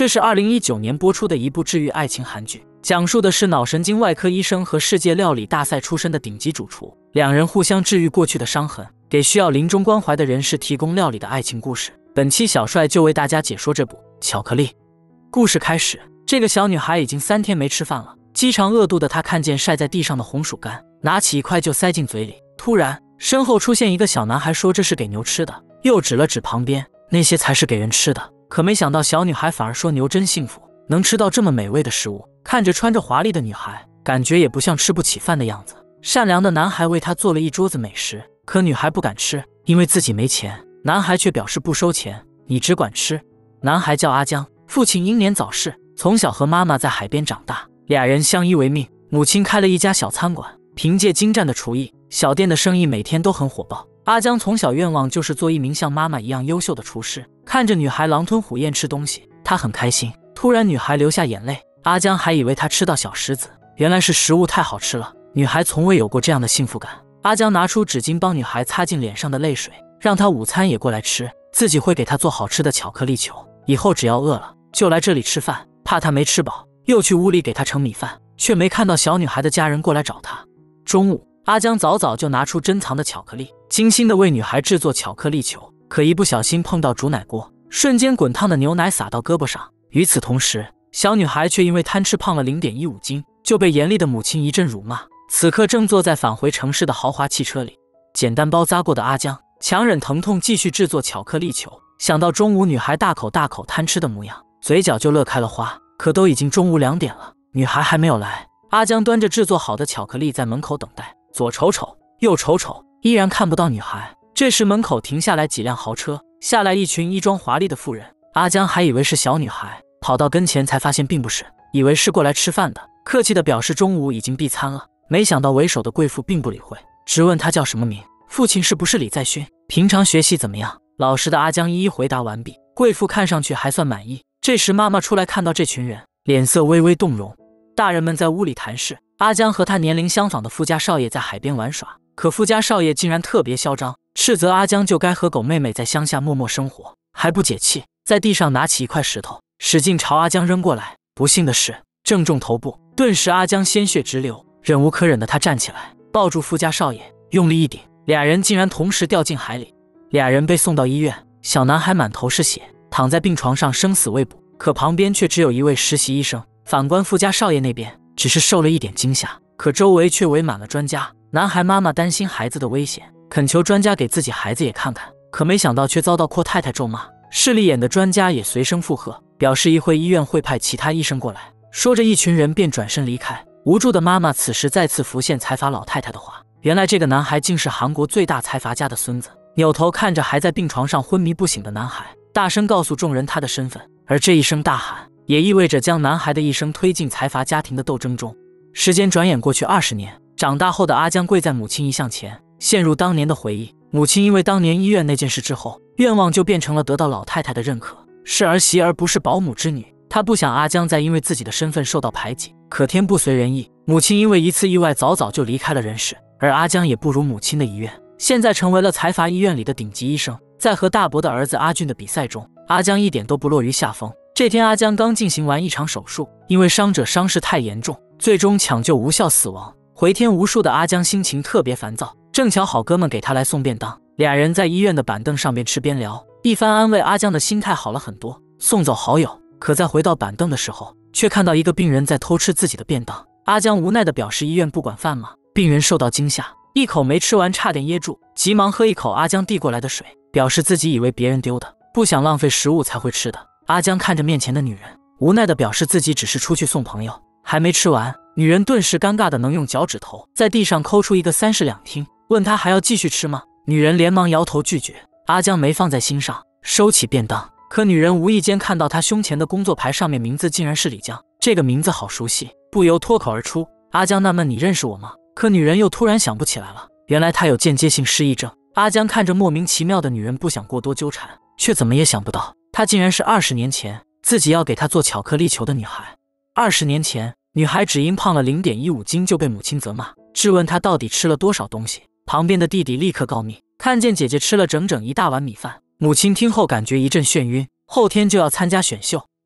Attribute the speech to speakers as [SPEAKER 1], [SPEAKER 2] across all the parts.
[SPEAKER 1] 这是2019年播出的一部治愈爱情韩剧，讲述的是脑神经外科医生和世界料理大赛出身的顶级主厨，两人互相治愈过去的伤痕，给需要临终关怀的人士提供料理的爱情故事。本期小帅就为大家解说这部《巧克力》。故事开始，这个小女孩已经3天没吃饭了，饥肠饿肚的她看见晒在地上的红薯干，拿起一块就塞进嘴里。突然，身后出现一个小男孩，说这是给牛吃的，又指了指旁边，那些才是给人吃的。可没想到小女孩反而说牛真幸福，能吃到这么美味的食物。看着穿着华丽的女孩，感觉也不像吃不起饭的样子。善良的男孩为她做了一桌子美食，可女孩不敢吃，因为自己没钱。男孩却表示不收钱，你只管吃。男孩叫阿江，父亲英年早逝，从小和妈妈在海边长大，俩人相依为命。母亲开了一家小餐馆，凭借精湛的厨艺，小店的生意每天都很火爆。阿江从小愿望就是做一名像妈妈一样优秀的厨师。看着女孩狼吞虎咽吃东西，他很开心。突然女孩流下眼泪，阿江还以为她吃到小石子，原来是食物太好吃了。女孩从未有过这样的幸福感。阿江拿出纸巾帮女孩擦净脸上的泪水，让她午餐也过来吃，自己会给她做好吃的巧克力球，以后只要饿了就来这里吃饭。怕她没吃饱，又去屋里给她盛米饭，却没看到小女孩的家人过来找她。中午，阿江早早就拿出珍藏的巧克力，精心地为女孩制作巧克力球，可一不小心碰到煮奶锅，瞬间滚烫的牛奶洒到胳膊上。与此同时，小女孩却因为贪吃胖了0.15斤，就被严厉的母亲一阵辱骂。此刻正坐在返回城市的豪华汽车里，简单包扎过的阿江强忍疼痛继续制作巧克力球。想到中午女孩大口大口贪吃的模样，嘴角就乐开了花。可都已经中午2点了，女孩还没有来。阿江端着制作好的巧克力在门口等待，左瞅瞅右瞅瞅，依然看不到女孩。这时门口停下来几辆豪车，下来一群衣装华丽的妇人。阿江还以为是小女孩，跑到跟前才发现并不是，以为是过来吃饭的，客气地表示中午已经闭餐了。没想到为首的贵妇并不理会，只问他叫什么名，父亲是不是李在勋，平常学习怎么样。老实的阿江一一回答完毕，贵妇看上去还算满意。这时妈妈出来，看到这群人，脸色微微动容。大人们在屋里谈事，阿江和他年龄相仿的富家少爷在海边玩耍，可富家少爷竟然特别嚣张，斥责阿江就该和狗妹妹在乡下默默生活，还不解气，在地上拿起一块石头，使劲朝阿江扔过来。不幸的是，正中头部，顿时阿江鲜血直流。忍无可忍的他站起来，抱住富家少爷，用力一顶，俩人竟然同时掉进海里。俩人被送到医院，小男孩满头是血，躺在病床上生死未卜，可旁边却只有一位实习医生。反观富家少爷那边，只是受了一点惊吓，可周围却围满了专家。男孩妈妈担心孩子的危险，恳求专家给自己孩子也看看，可没想到却遭到阔太太咒骂。势利眼的专家也随声附和，表示一会医院会派其他医生过来。说着一群人便转身离开。无助的妈妈此时再次浮现财阀老太太的话，原来这个男孩竟是韩国最大财阀家的孙子。扭头看着还在病床上昏迷不醒的男孩，大声告诉众人他的身份，而这一声大喊也意味着将男孩的一生推进财阀家庭的斗争中。时间转眼过去20年，长大后的阿江跪在母亲遗像前，陷入当年的回忆。母亲因为当年医院那件事之后，愿望就变成了得到老太太的认可，是儿媳而不是保姆之女。她不想阿江再因为自己的身份受到排挤。可天不随人意，母亲因为一次意外早早就离开了人世，而阿江也不如母亲的遗愿，现在成为了财阀医院里的顶级医生。在和大伯的儿子阿俊的比赛中，阿江一点都不落于下风。这天阿江刚进行完一场手术，因为伤者伤势太严重，最终抢救无效死亡。回天无术的阿江心情特别烦躁，正巧好哥们给他来送便当，俩人在医院的板凳上边吃边聊，一番安慰，阿江的心态好了很多，送走好友。可在回到板凳的时候，却看到一个病人在偷吃自己的便当。阿江无奈地表示医院不管饭吗？病人受到惊吓，一口没吃完差点噎住，急忙喝一口阿江递过来的水，表示自己以为别人丢的，不想浪费食物才会吃的。阿江看着面前的女人，无奈地表示自己只是出去送朋友，还没吃完。女人顿时尴尬的能用脚趾头在地上抠出一个30两听，问她还要继续吃吗？女人连忙摇头拒绝。阿江没放在心上，收起便当。可女人无意间看到他胸前的工作牌上面名字竟然是李江，这个名字好熟悉，不由脱口而出。阿江纳闷你认识我吗？可女人又突然想不起来了，原来她有间接性失忆症。阿江看着莫名其妙的女人，不想过多纠缠，却怎么也想不到她竟然是20年前自己要给她做巧克力球的女孩。20年前，女孩只因胖了0.15斤就被母亲责骂，质问她到底吃了多少东西。旁边的弟弟立刻告密，看见姐姐吃了整整1大碗米饭。母亲听后感觉一阵眩晕，后天就要参加选秀，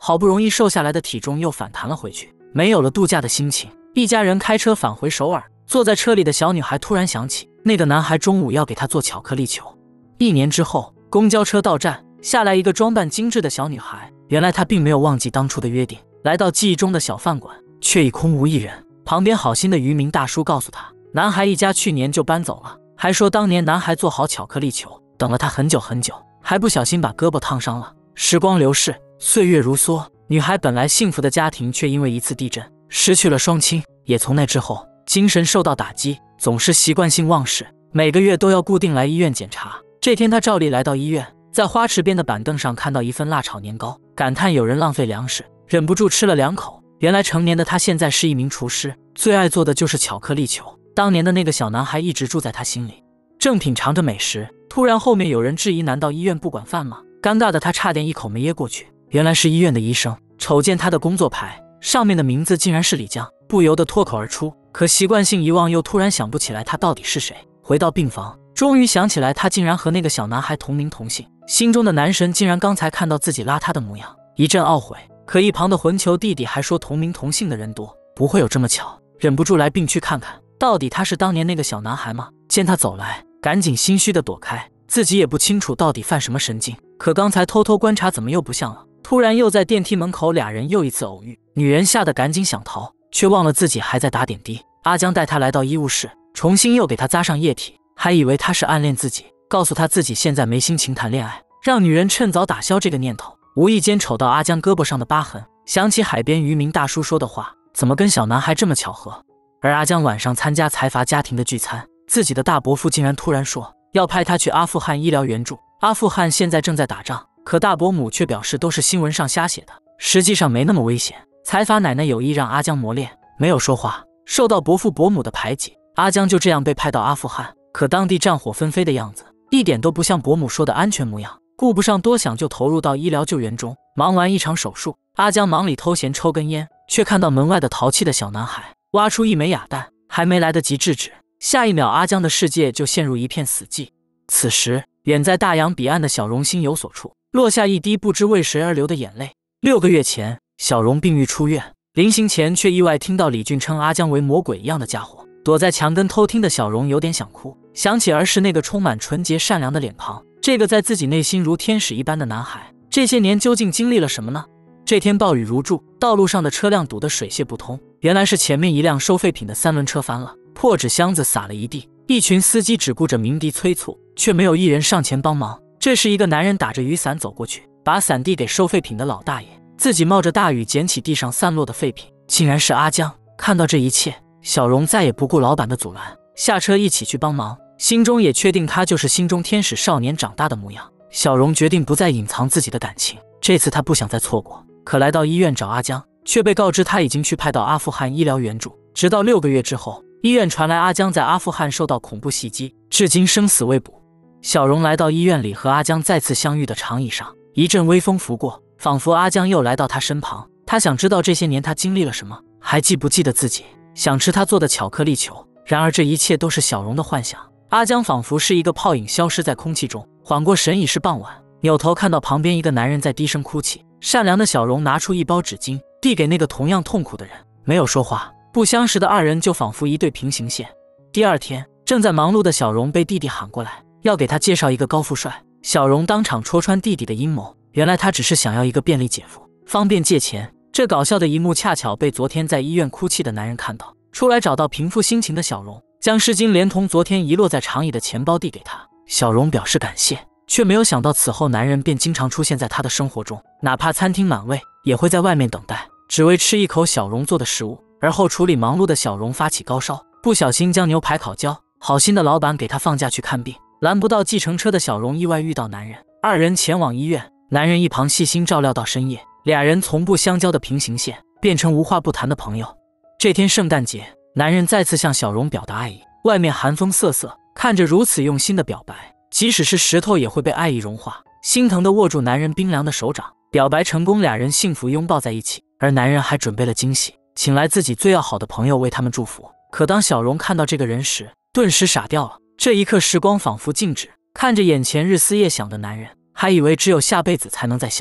[SPEAKER 1] 好不容易瘦下来的体重又反弹了回去，没有了度假的心情。一家人开车返回首尔，坐在车里的小女孩突然想起那个男孩中午要给她做巧克力球。1年之后，公交车到站，下来一个装扮精致的小女孩。原来她并没有忘记当初的约定，来到记忆中的小饭馆，却已空无一人。旁边好心的渔民大叔告诉她，男孩一家去年就搬走了，还说当年男孩做好巧克力球，等了她很久很久，还不小心把胳膊烫伤了。时光流逝，岁月如梭，女孩本来幸福的家庭却因为一次地震失去了双亲，也从那之后精神受到打击，总是习惯性忘事，每个月都要固定来医院检查。这天她照例来到医院，在花池边的板凳上看到一份辣炒年糕，感叹有人浪费粮食，忍不住吃了2口。原来成年的他现在是一名厨师，最爱做的就是巧克力球。当年的那个小男孩一直住在他心里。正品尝着美食，突然后面有人质疑，难道医院不管饭吗？尴尬的他差点一口没噎过去。原来是医院的医生，瞅见他的工作牌上面的名字竟然是李江，不由得脱口而出，可习惯性遗忘，又突然想不起来他到底是谁。回到病房，终于想起来他竟然和那个小男孩同名同姓，心中的男神竟然刚才看到自己邋遢的模样，一阵懊悔。可一旁的混球弟弟还说同名同姓的人多，不会有这么巧，忍不住来病区看看，到底他是当年那个小男孩吗？见他走来，赶紧心虚的躲开，自己也不清楚到底犯什么神经，可刚才偷偷观察怎么又不像了。突然又在电梯门口，俩人又一次偶遇，女人吓得赶紧想逃，却忘了自己还在打点滴。阿江带她来到医务室，重新又给她扎上液体，还以为他是暗恋自己，告诉她自己现在没心情谈恋爱，让女人趁早打消这个念头。无意间瞅到阿江胳膊上的疤痕，想起海边渔民大叔说的话，怎么跟小男孩这么巧合？而阿江晚上参加财阀家庭的聚餐，自己的大伯父竟然突然说要派他去阿富汗医疗援助。阿富汗现在正在打仗，可大伯母却表示都是新闻上瞎写的，实际上没那么危险。财阀奶奶有意让阿江磨练，没有说话，受到伯父伯母的排挤，阿江就这样被派到阿富汗。可当地战火纷飞的样子，一点都不像伯母说的安全模样。顾不上多想，就投入到医疗救援中。忙完一场手术，阿江忙里偷闲抽根烟，却看到门外的淘气的小男孩挖出一枚哑弹，还没来得及制止，下一秒阿江的世界就陷入一片死寂。此时，远在大洋彼岸的小荣心有所触，落下一滴不知为谁而流的眼泪。6个月前，小荣病愈出院，临行前却意外听到李俊称阿江为魔鬼一样的家伙。躲在墙根偷听的小荣有点想哭，想起儿时那个充满纯洁善良的脸庞，这个在自己内心如天使一般的男孩，这些年究竟经历了什么呢？这天暴雨如注，道路上的车辆堵得水泄不通，原来是前面一辆收废品的3轮车翻了，破纸箱子洒了一地。一群司机只顾着鸣笛催促，却没有一人上前帮忙。这时一个男人打着雨伞走过去，把伞递给收废品的老大爷，自己冒着大雨捡起地上散落的废品，竟然是阿江。看到这一切，小荣再也不顾老板的阻拦，下车一起去帮忙，心中也确定他就是心中天使少年长大的模样。小荣决定不再隐藏自己的感情，这次他不想再错过。可来到医院找阿江，却被告知他已经去派到阿富汗医疗援助。直到6个月之后，医院传来阿江在阿富汗受到恐怖袭击，至今生死未卜。小荣来到医院里，和阿江再次相遇的长椅上，一阵微风拂过，仿佛阿江又来到他身旁。他想知道这些年他经历了什么，还记不记得自己，想吃他做的巧克力球。然而这一切都是小荣的幻想。阿江仿佛是一个泡影，消失在空气中。缓过神已是傍晚，扭头看到旁边一个男人在低声哭泣。善良的小荣拿出一包纸巾，递给那个同样痛苦的人，没有说话。不相识的2人就仿佛一对平行线。第2天，正在忙碌的小荣被弟弟喊过来，要给他介绍一个高富帅。小荣当场戳穿弟弟的阴谋，原来他只是想要一个便利姐夫，方便借钱。这搞笑的一幕恰巧被昨天在医院哭泣的男人看到，出来找到平复心情的小荣，将湿巾连同昨天遗落在长椅的钱包递给他。小荣表示感谢，却没有想到此后男人便经常出现在他的生活中，哪怕餐厅满位，也会在外面等待，只为吃一口小荣做的食物。而后处理忙碌的小荣发起高烧，不小心将牛排烤焦，好心的老板给他放假去看病。拦不到计程车的小荣意外遇到男人，2人前往医院，男人一旁细心照料到深夜，俩人从不相交的平行线变成无话不谈的朋友。这天圣诞节，男人再次向小荣表达爱意，外面寒风瑟瑟，看着如此用心的表白，即使是石头也会被爱意融化，心疼地握住男人冰凉的手掌。表白成功，俩人幸福拥抱在一起，而男人还准备了惊喜，请来自己最要好的朋友为他们祝福。可当小荣看到这个人时，顿时傻掉了。这一刻时光仿佛静止，看着眼前日思夜想的男人，还以为只有下辈子才能再相遇。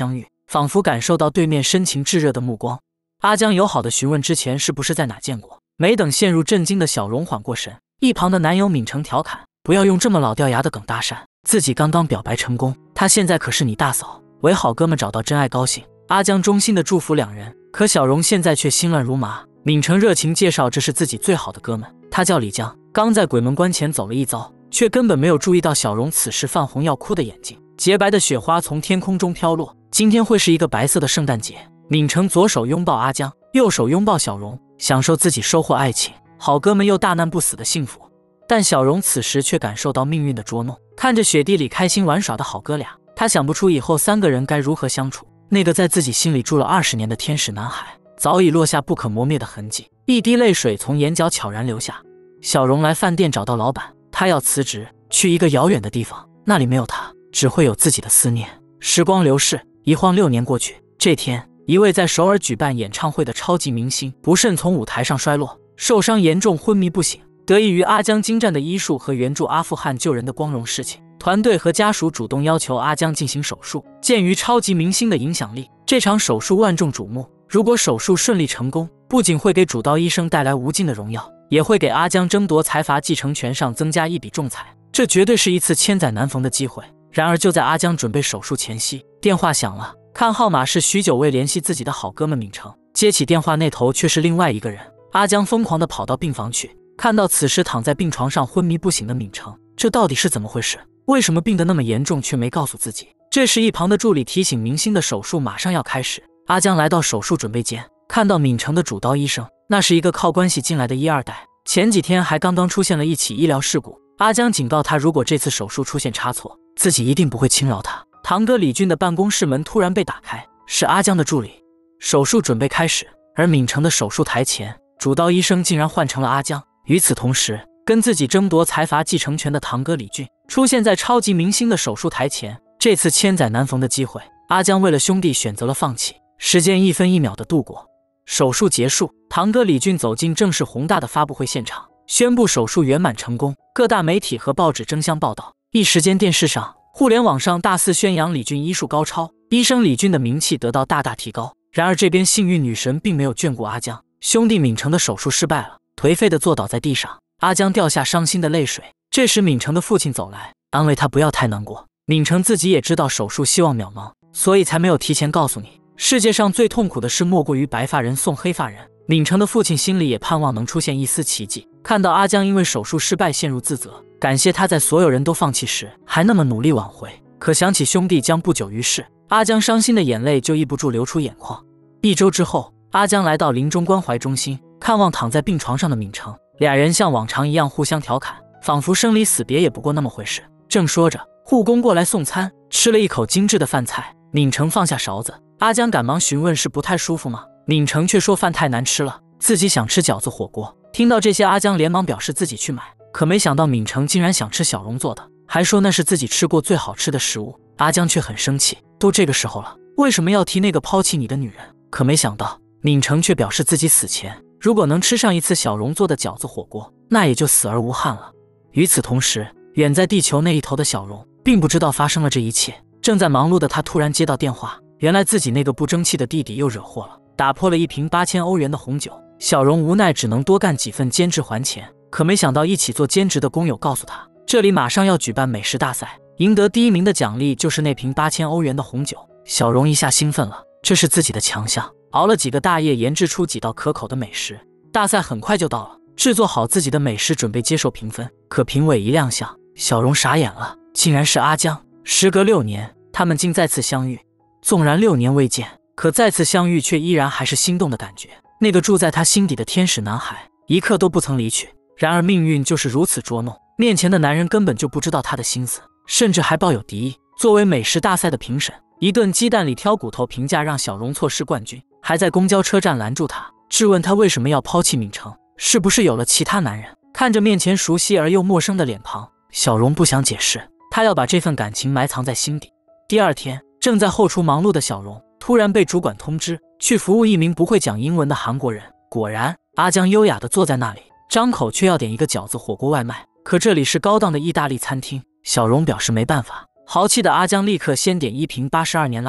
[SPEAKER 1] 仿佛感受到对面深情炙热的目光。阿江友好的询问之前是不是在哪见过，没等陷入震惊的小荣缓过神，一旁的男友闵成调侃：“不要用这么老掉牙的梗搭讪，自己刚刚表白成功，他现在可是你大嫂，为好哥们找到真爱高兴。”阿江衷心的祝福两人，可小荣现在却心乱如麻。闵成热情介绍这是自己最好的哥们，他叫李江，刚在鬼门关前走了一遭，却根本没有注意到小荣此时泛红要哭的眼睛。洁白的雪花从天空中飘落，今天会是一个白色的圣诞节。闵成左手拥抱阿江，右手拥抱小荣，享受自己收获爱情，好哥们又大难不死的幸福。但小荣此时却感受到命运的捉弄，看着雪地里开心玩耍的好哥俩，他想不出以后三个人该如何相处。那个在自己心里住了20年的天使男孩，早已落下不可磨灭的痕迹，一滴泪水从眼角悄然流下。小荣来饭店找到老板，他要辞职，去一个遥远的地方，那里没有他，只会有自己的思念。时光流逝，一晃6年过去。这天，一位在首尔举办演唱会的超级明星不慎从舞台上摔落，受伤严重，昏迷不醒。得益于阿江精湛的医术和援助阿富汗救人的光荣事情，团队和家属主动要求阿江进行手术。鉴于超级明星的影响力，这场手术万众瞩目。如果手术顺利成功，不仅会给主刀医生带来无尽的荣耀，也会给阿江争夺财阀继承权上增加一笔重彩。这绝对是一次千载难逢的机会。然而就在阿江准备手术前夕，电话响了，看号码是许久未联系自己的好哥们闵成，接起电话那头却是另外一个人。阿江疯狂地跑到病房去，看到此时躺在病床上昏迷不醒的闵成，这到底是怎么回事？为什么病得那么严重却没告诉自己？这时一旁的助理提醒明星的手术马上要开始。阿江来到手术准备间，看到闵成的主刀医生，那是一个靠关系进来的1、2代，前几天还刚刚出现了一起医疗事故。阿江警告他，如果这次手术出现差错，自己一定不会轻饶他。堂哥李俊的办公室门突然被打开，是阿江的助理。手术准备开始，而闵成的手术台前，主刀医生竟然换成了阿江。与此同时，跟自己争夺财阀继承权的堂哥李俊出现在超级明星的手术台前。这次千载难逢的机会，阿江为了兄弟选择了放弃。时间1分1秒的度过，手术结束，堂哥李俊走进正式宏大的发布会现场，宣布手术圆满成功。各大媒体和报纸争相报道，一时间电视上、互联网上大肆宣扬李俊医术高超，医生李俊的名气得到大大提高。然而这边幸运女神并没有眷顾阿江，兄弟闵成的手术失败了，颓废地坐倒在地上。阿江掉下伤心的泪水。这时闵成的父亲走来，安慰他不要太难过。闵成自己也知道手术希望渺茫，所以才没有提前告诉你。世界上最痛苦的事莫过于白发人送黑发人。闵成的父亲心里也盼望能出现一丝奇迹，看到阿江因为手术失败陷入自责，感谢他在所有人都放弃时还那么努力挽回。可想起兄弟将不久于世，阿江伤心的眼泪就抑不住流出眼眶。1周之后，阿江来到临终关怀中心，看望躺在病床上的闵成，俩人像往常一样互相调侃，仿佛生离死别也不过那么回事。正说着，护工过来送餐，吃了一口精致的饭菜，闵成放下勺子。阿江赶忙询问是不太舒服吗？闵成却说饭太难吃了，自己想吃饺子火锅。听到这些，阿江连忙表示自己去买，可没想到闵成竟然想吃小荣做的，还说那是自己吃过最好吃的食物。阿江却很生气，都这个时候了，为什么要提那个抛弃你的女人？可没想到闵成却表示自己死前如果能吃上一次小荣做的饺子火锅，那也就死而无憾了。与此同时，远在地球那一头的小荣并不知道发生了这一切，正在忙碌的他突然接到电话，原来自己那个不争气的弟弟又惹祸了，打破了1瓶8000欧元的红酒。小荣无奈只能多干几份兼职还钱，可没想到一起做兼职的工友告诉他，这里马上要举办美食大赛，赢得第1名的奖励就是那瓶8000欧元的红酒。小荣一下兴奋了，这是自己的强项，熬了几个大夜研制出几道可口的美食。大赛很快就到了，制作好自己的美食准备接受评分，可评委一亮相，小荣傻眼了，竟然是阿江。时隔6年，他们竟再次相遇。纵然6年未见，可再次相遇却依然还是心动的感觉。那个住在他心底的天使男孩，一刻都不曾离去。然而命运就是如此捉弄，面前的男人根本就不知道他的心思，甚至还抱有敌意。作为美食大赛的评审，一顿鸡蛋里挑骨头评价让小荣错失冠军，还在公交车站拦住他，质问他为什么要抛弃闵成，是不是有了其他男人。看着面前熟悉而又陌生的脸庞，小荣不想解释，他要把这份感情埋藏在心底。第二天，正在后厨忙碌的小荣突然被主管通知去服务一名不会讲英文的韩国人。果然，阿江优雅地坐在那里，张口却要点一个饺子火锅外卖。可这里是高档的意大利餐厅，小荣表示没办法。豪气的阿江立刻先点1瓶82年拉菲，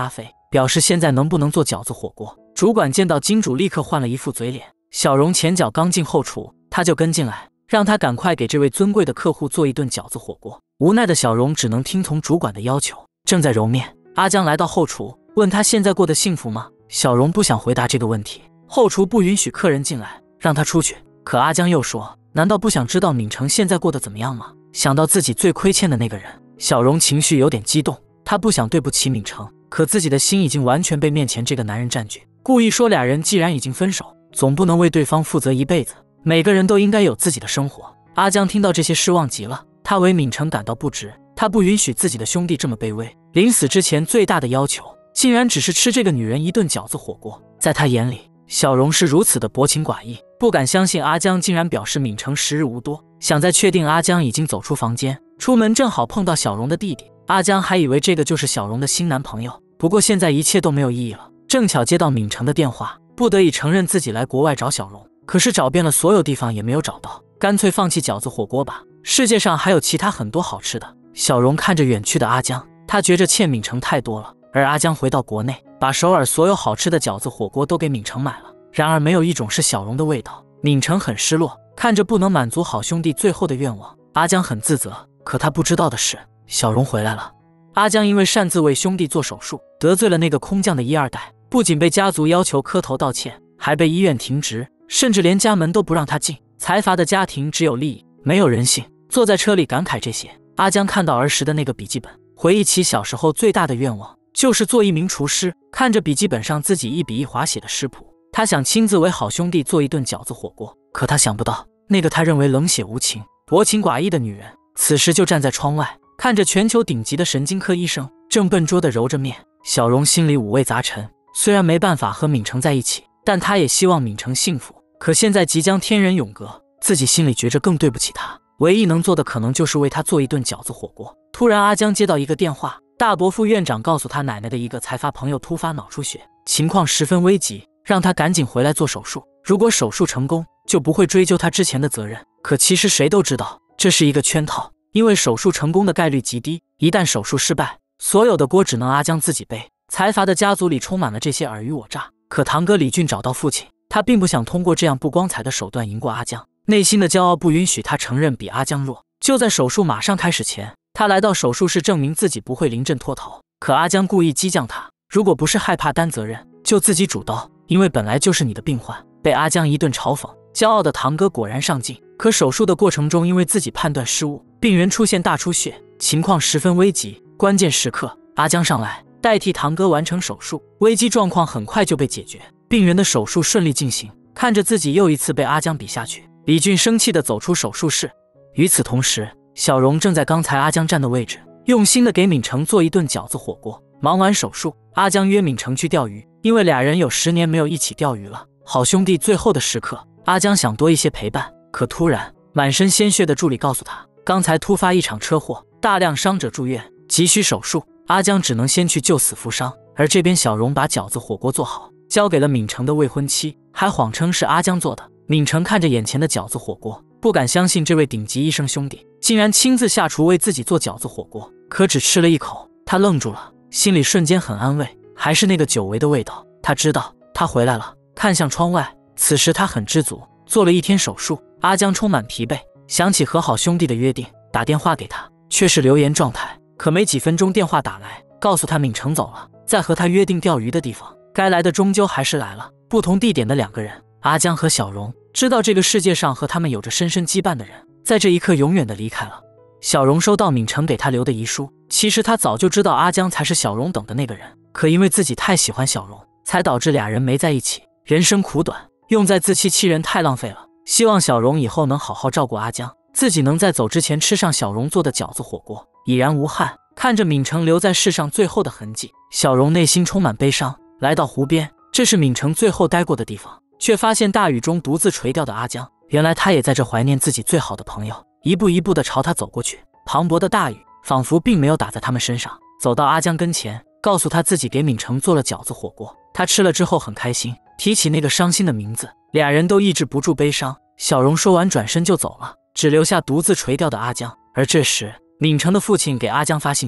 [SPEAKER 1] 表示现在能不能做饺子火锅。主管见到金主立刻换了一副嘴脸。小荣前脚刚进后厨，他就跟进来，让他赶快给这位尊贵的客户做一顿饺子火锅。无奈的小荣只能听从主管的要求。正在揉面，阿江来到后厨，问他现在过得幸福吗？小荣不想回答这个问题，后厨不允许客人进来，让他出去。可阿江又说，难道不想知道闵成现在过得怎么样吗？想到自己最亏欠的那个人，小荣情绪有点激动。他不想对不起闵成，可自己的心已经完全被面前这个男人占据，故意说俩人既然已经分手，总不能为对方负责一辈子，每个人都应该有自己的生活。阿江听到这些失望极了，他为闵成感到不值，他不允许自己的兄弟这么卑微。临死之前最大的要求，竟然只是吃这个女人一顿饺子火锅。在他眼里，小荣是如此的薄情寡义，不敢相信阿江竟然表示闵成时日无多。想在确定阿江已经走出房间，出门正好碰到小荣的弟弟。阿江还以为这个就是小荣的新男朋友，不过现在一切都没有意义了。正巧接到闵成的电话，不得已承认自己来国外找小荣，可是找遍了所有地方也没有找到，干脆放弃饺子火锅吧，世界上还有其他很多好吃的。小荣看着远去的阿江，他觉着欠闵成太多了。而阿江回到国内，把首尔所有好吃的饺子火锅都给闵成买了，然而没有一种是小荣的味道。闵成很失落，看着不能满足好兄弟最后的愿望，阿江很自责。可他不知道的是，小荣回来了。阿江因为擅自为兄弟做手术，得罪了那个空降的一二代，不仅被家族要求磕头道歉，还被医院停职，甚至连家门都不让他进。财阀的家庭只有利益，没有人性。坐在车里感慨这些，阿江看到儿时的那个笔记本，回忆起小时候最大的愿望就是做一名厨师。看着笔记本上自己一笔一划写的食谱，他想亲自为好兄弟做一顿饺子火锅。可他想不到，那个他认为冷血无情、薄情寡义的女人，此时就站在窗外，看着全球顶级的神经科医生正笨拙地揉着面。小荣心里五味杂陈，虽然没办法和闵成在一起，但他也希望闵成幸福。可现在即将天人永隔，自己心里觉着更对不起他，唯一能做的可能就是为他做一顿饺子火锅。突然阿江接到一个电话，大伯副院长告诉他奶奶的一个财阀朋友突发脑出血，情况十分危急，让他赶紧回来做手术。如果手术成功，就不会追究他之前的责任。可其实谁都知道这是一个圈套，因为手术成功的概率极低，一旦手术失败，所有的锅只能阿江自己背。财阀的家族里充满了这些尔虞我诈。可堂哥李俊找到父亲，他并不想通过这样不光彩的手段赢过阿江，内心的骄傲不允许他承认比阿江弱。就在手术马上开始前，他来到手术室证明自己不会临阵脱逃。可阿江故意激将他，如果不是害怕担责任，就自己主刀，因为本来就是你的病患。被阿江一顿嘲讽，骄傲的堂哥果然上镜。可手术的过程中，因为自己判断失误，病人出现大出血，情况十分危急。关键时刻，阿江上来代替堂哥完成手术，危机状况很快就被解决，病人的手术顺利进行。看着自己又一次被阿江比下去，李俊生气地走出手术室。与此同时，小荣正在刚才阿江站的位置，用心地给闵成做一顿饺子火锅。忙完手术，阿江约闵成去钓鱼，因为俩人有10年没有一起钓鱼了。好兄弟最后的时刻，阿江想多一些陪伴，可突然满身鲜血的助理告诉他，刚才突发一场车祸，大量伤者住院，急需手术。阿江只能先去救死扶伤。而这边小荣把饺子火锅做好，交给了闵成的未婚妻，还谎称是阿江做的。闵成看着眼前的饺子火锅，不敢相信这位顶级医生兄弟竟然亲自下厨为自己做饺子火锅。可只吃了一口，他愣住了，心里瞬间很安慰，还是那个久违的味道。他知道他回来了。看向窗外，此时他很知足，做了一天手术，阿江充满疲惫，想起和好兄弟的约定，打电话给他，却是留言状态。可没几分钟电话打来，告诉他闵成走了，在和他约定钓鱼的地方，该来的终究还是来了。不同地点的两个人，阿江和小荣，知道这个世界上和他们有着深深羁绊的人，在这一刻永远的离开了。小荣收到闵成给他留的遗书，其实他早就知道阿江才是小荣等的那个人，可因为自己太喜欢小荣，才导致俩人没在一起。人生苦短，用在自欺欺人太浪费了。希望小荣以后能好好照顾阿江，自己能在走之前吃上小荣做的饺子火锅，已然无憾。看着闵成留在世上最后的痕迹，小荣内心充满悲伤。来到湖边，这是闵成最后待过的地方，却发现大雨中独自垂钓的阿江，原来他也在这怀念自己最好的朋友，一步一步地朝他走过去。磅礴的大雨仿佛并没有打在他们身上，走到阿江跟前，告诉他自己给闵成做了饺子火锅。他吃了之后很开心，提起那个伤心的名字，俩人都抑制不住悲伤。小荣说完转身就走了，只留下独自垂钓的阿江。而这时闵成的父亲给阿江发信息，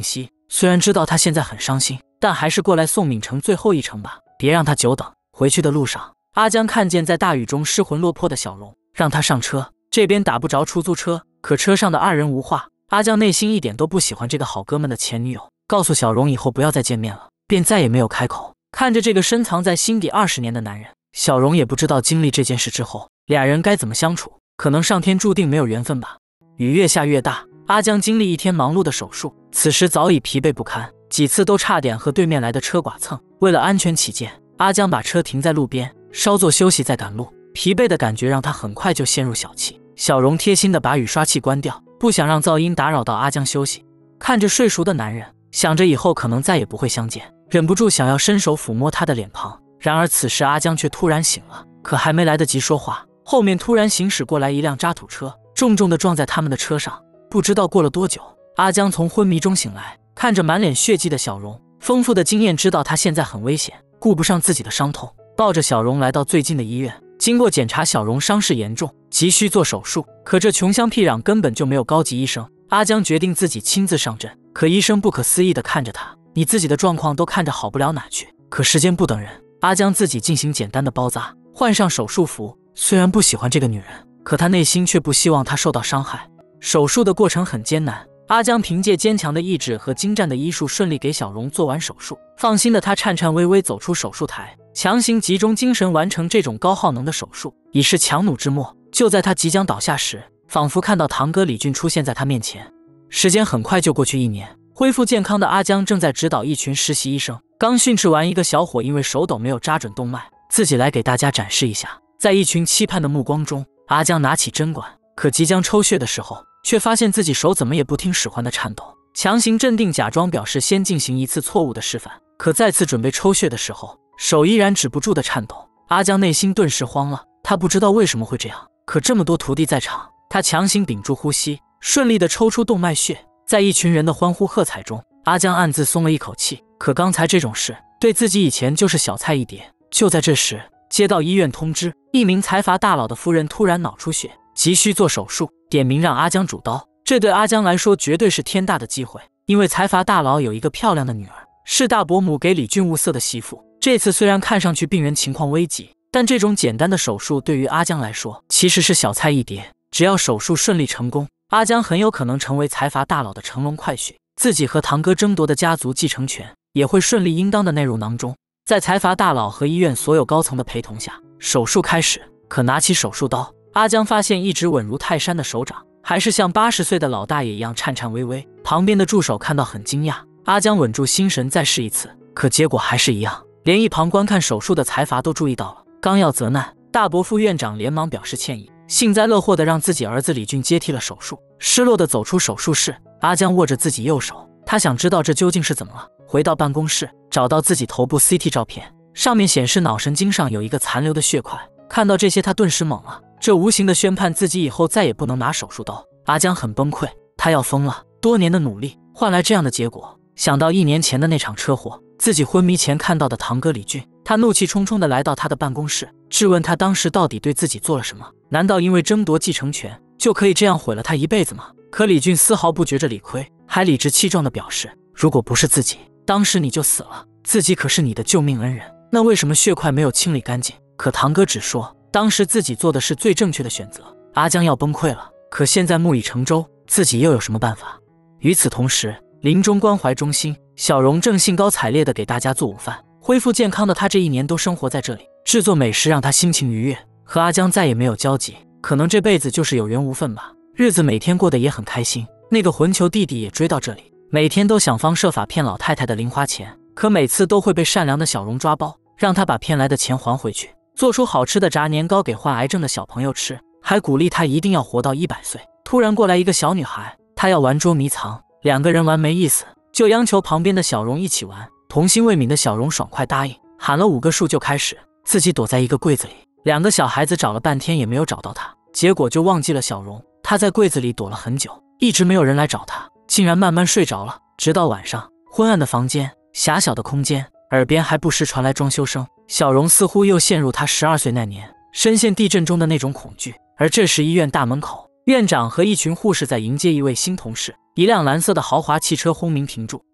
[SPEAKER 1] 虽然知道他现在很伤心，但还是过来送敏成最后一程吧，别让他久等。回去的路上，阿江看见在大雨中失魂落魄的小荣，让他上车。这边打不着出租车，可车上的二人无话。阿江内心一点都不喜欢这个好哥们的前女友，告诉小荣以后不要再见面了，便再也没有开口。看着这个深藏在心底20年的男人，小荣也不知道经历这件事之后，俩人该怎么相处。可能上天注定没有缘分吧。雨越下越大，阿江经历一天忙碌的手术，此时早已疲惫不堪，几次都差点和对面来的车剐蹭。为了安全起见，阿江把车停在路边，稍作休息再赶路。疲惫的感觉让他很快就陷入小憩。小荣贴心的把雨刷器关掉，不想让噪音打扰到阿江休息。看着睡熟的男人，想着以后可能再也不会相见，忍不住想要伸手抚摸他的脸庞。然而此时阿江却突然醒了，可还没来得及说话，后面突然行驶过来一辆渣土车，重重地撞在他们的车上。不知道过了多久，阿江从昏迷中醒来，看着满脸血迹的小荣，丰富的经验知道他现在很危险，顾不上自己的伤痛，抱着小荣来到最近的医院。经过检查，小荣伤势严重，急需做手术。可这穷乡僻壤根本就没有高级医生，阿江决定自己亲自上阵。可医生不可思议地看着他，你自己的状况都看着好不了哪去。可时间不等人，阿江自己进行简单的包扎，换上手术服。虽然不喜欢这个女人，可他内心却不希望她受到伤害。手术的过程很艰难，阿江凭借坚强的意志和精湛的医术，顺利给小荣做完手术。放心的他颤颤巍巍走出手术台，强行集中精神完成这种高耗能的手术，已是强弩之末。就在他即将倒下时，仿佛看到堂哥李俊出现在他面前。时间很快就过去1年，恢复健康的阿江正在指导一群实习医生。刚训斥完一个小伙因为手抖没有扎准动脉，自己来给大家展示一下。在一群期盼的目光中，阿江拿起针管，可即将抽血的时候，却发现自己手怎么也不听使唤的颤抖。强行镇定，假装表示先进行一次错误的示范。可再次准备抽血的时候，手依然止不住的颤抖。阿江内心顿时慌了，他不知道为什么会这样，可这么多徒弟在场，他强行屏住呼吸，顺利的抽出动脉血。在一群人的欢呼喝彩中，阿江暗自松了一口气。可刚才这种事对自己以前就是小菜一碟。就在这时，接到医院通知，一名财阀大佬的夫人突然脑出血，急需做手术，点名让阿江主刀。这对阿江来说绝对是天大的机会，因为财阀大佬有一个漂亮的女儿，是大伯母给李俊物色的媳妇。这次虽然看上去病人情况危急，但这种简单的手术对于阿江来说其实是小菜一碟。只要手术顺利成功，阿江很有可能成为财阀大佬的乘龙快婿，自己和堂哥争夺的家族继承权也会顺利应当的内入囊中。在财阀大佬和医院所有高层的陪同下，手术开始。可拿起手术刀，阿江发现一直稳如泰山的手掌还是像80岁的老大爷一样颤颤巍巍。旁边的助手看到很惊讶，阿江稳住心神再试一次，可结果还是一样。连一旁观看手术的财阀都注意到了，刚要责难，大伯副院长连忙表示歉意，幸灾乐祸地让自己儿子李俊接替了手术。失落地走出手术室，阿江握着自己右手，他想知道这究竟是怎么了。回到办公室，找到自己头部 CT 照片，上面显示脑神经上有一个残留的血块。看到这些，他顿时懵了，这无形的宣判自己以后再也不能拿手术刀。阿江很崩溃，他要疯了，多年的努力换来这样的结果。想到1年前的那场车祸，自己昏迷前看到的堂哥李俊，他怒气冲冲地来到他的办公室，质问他当时到底对自己做了什么？难道因为争夺继承权就可以这样毁了他一辈子吗？可李俊丝毫不觉着理亏，还理直气壮地表示，如果不是自己，当时你就死了，自己可是你的救命恩人，那为什么血块没有清理干净？可堂哥只说当时自己做的是最正确的选择。阿江要崩溃了，可现在木已成舟，自己又有什么办法？与此同时，临终关怀中心，小荣正兴高采烈地给大家做午饭。恢复健康的他这1年都生活在这里，制作美食让他心情愉悦。和阿江再也没有交集，可能这辈子就是有缘无分吧。日子每天过得也很开心。那个混球弟弟也追到这里，每天都想方设法骗老太太的零花钱，可每次都会被善良的小荣抓包，让他把骗来的钱还回去，做出好吃的炸年糕给患癌症的小朋友吃，还鼓励他一定要活到100岁。突然过来一个小女孩，她要玩捉迷藏，2个人玩没意思，就央求旁边的小荣一起玩。童心未泯的小荣爽快答应，喊了5个数就开始，自己躲在一个柜子里。2个小孩子找了半天也没有找到他，结果就忘记了小荣。他在柜子里躲了很久，一直没有人来找他，竟然慢慢睡着了。直到晚上，昏暗的房间，狭小的空间，耳边还不时传来装修声。小荣似乎又陷入他12岁那年深陷地震中的那种恐惧。而这时医院大门口，院长和一群护士在迎接一位新同事。一辆蓝色的豪华汽车轰鸣停住，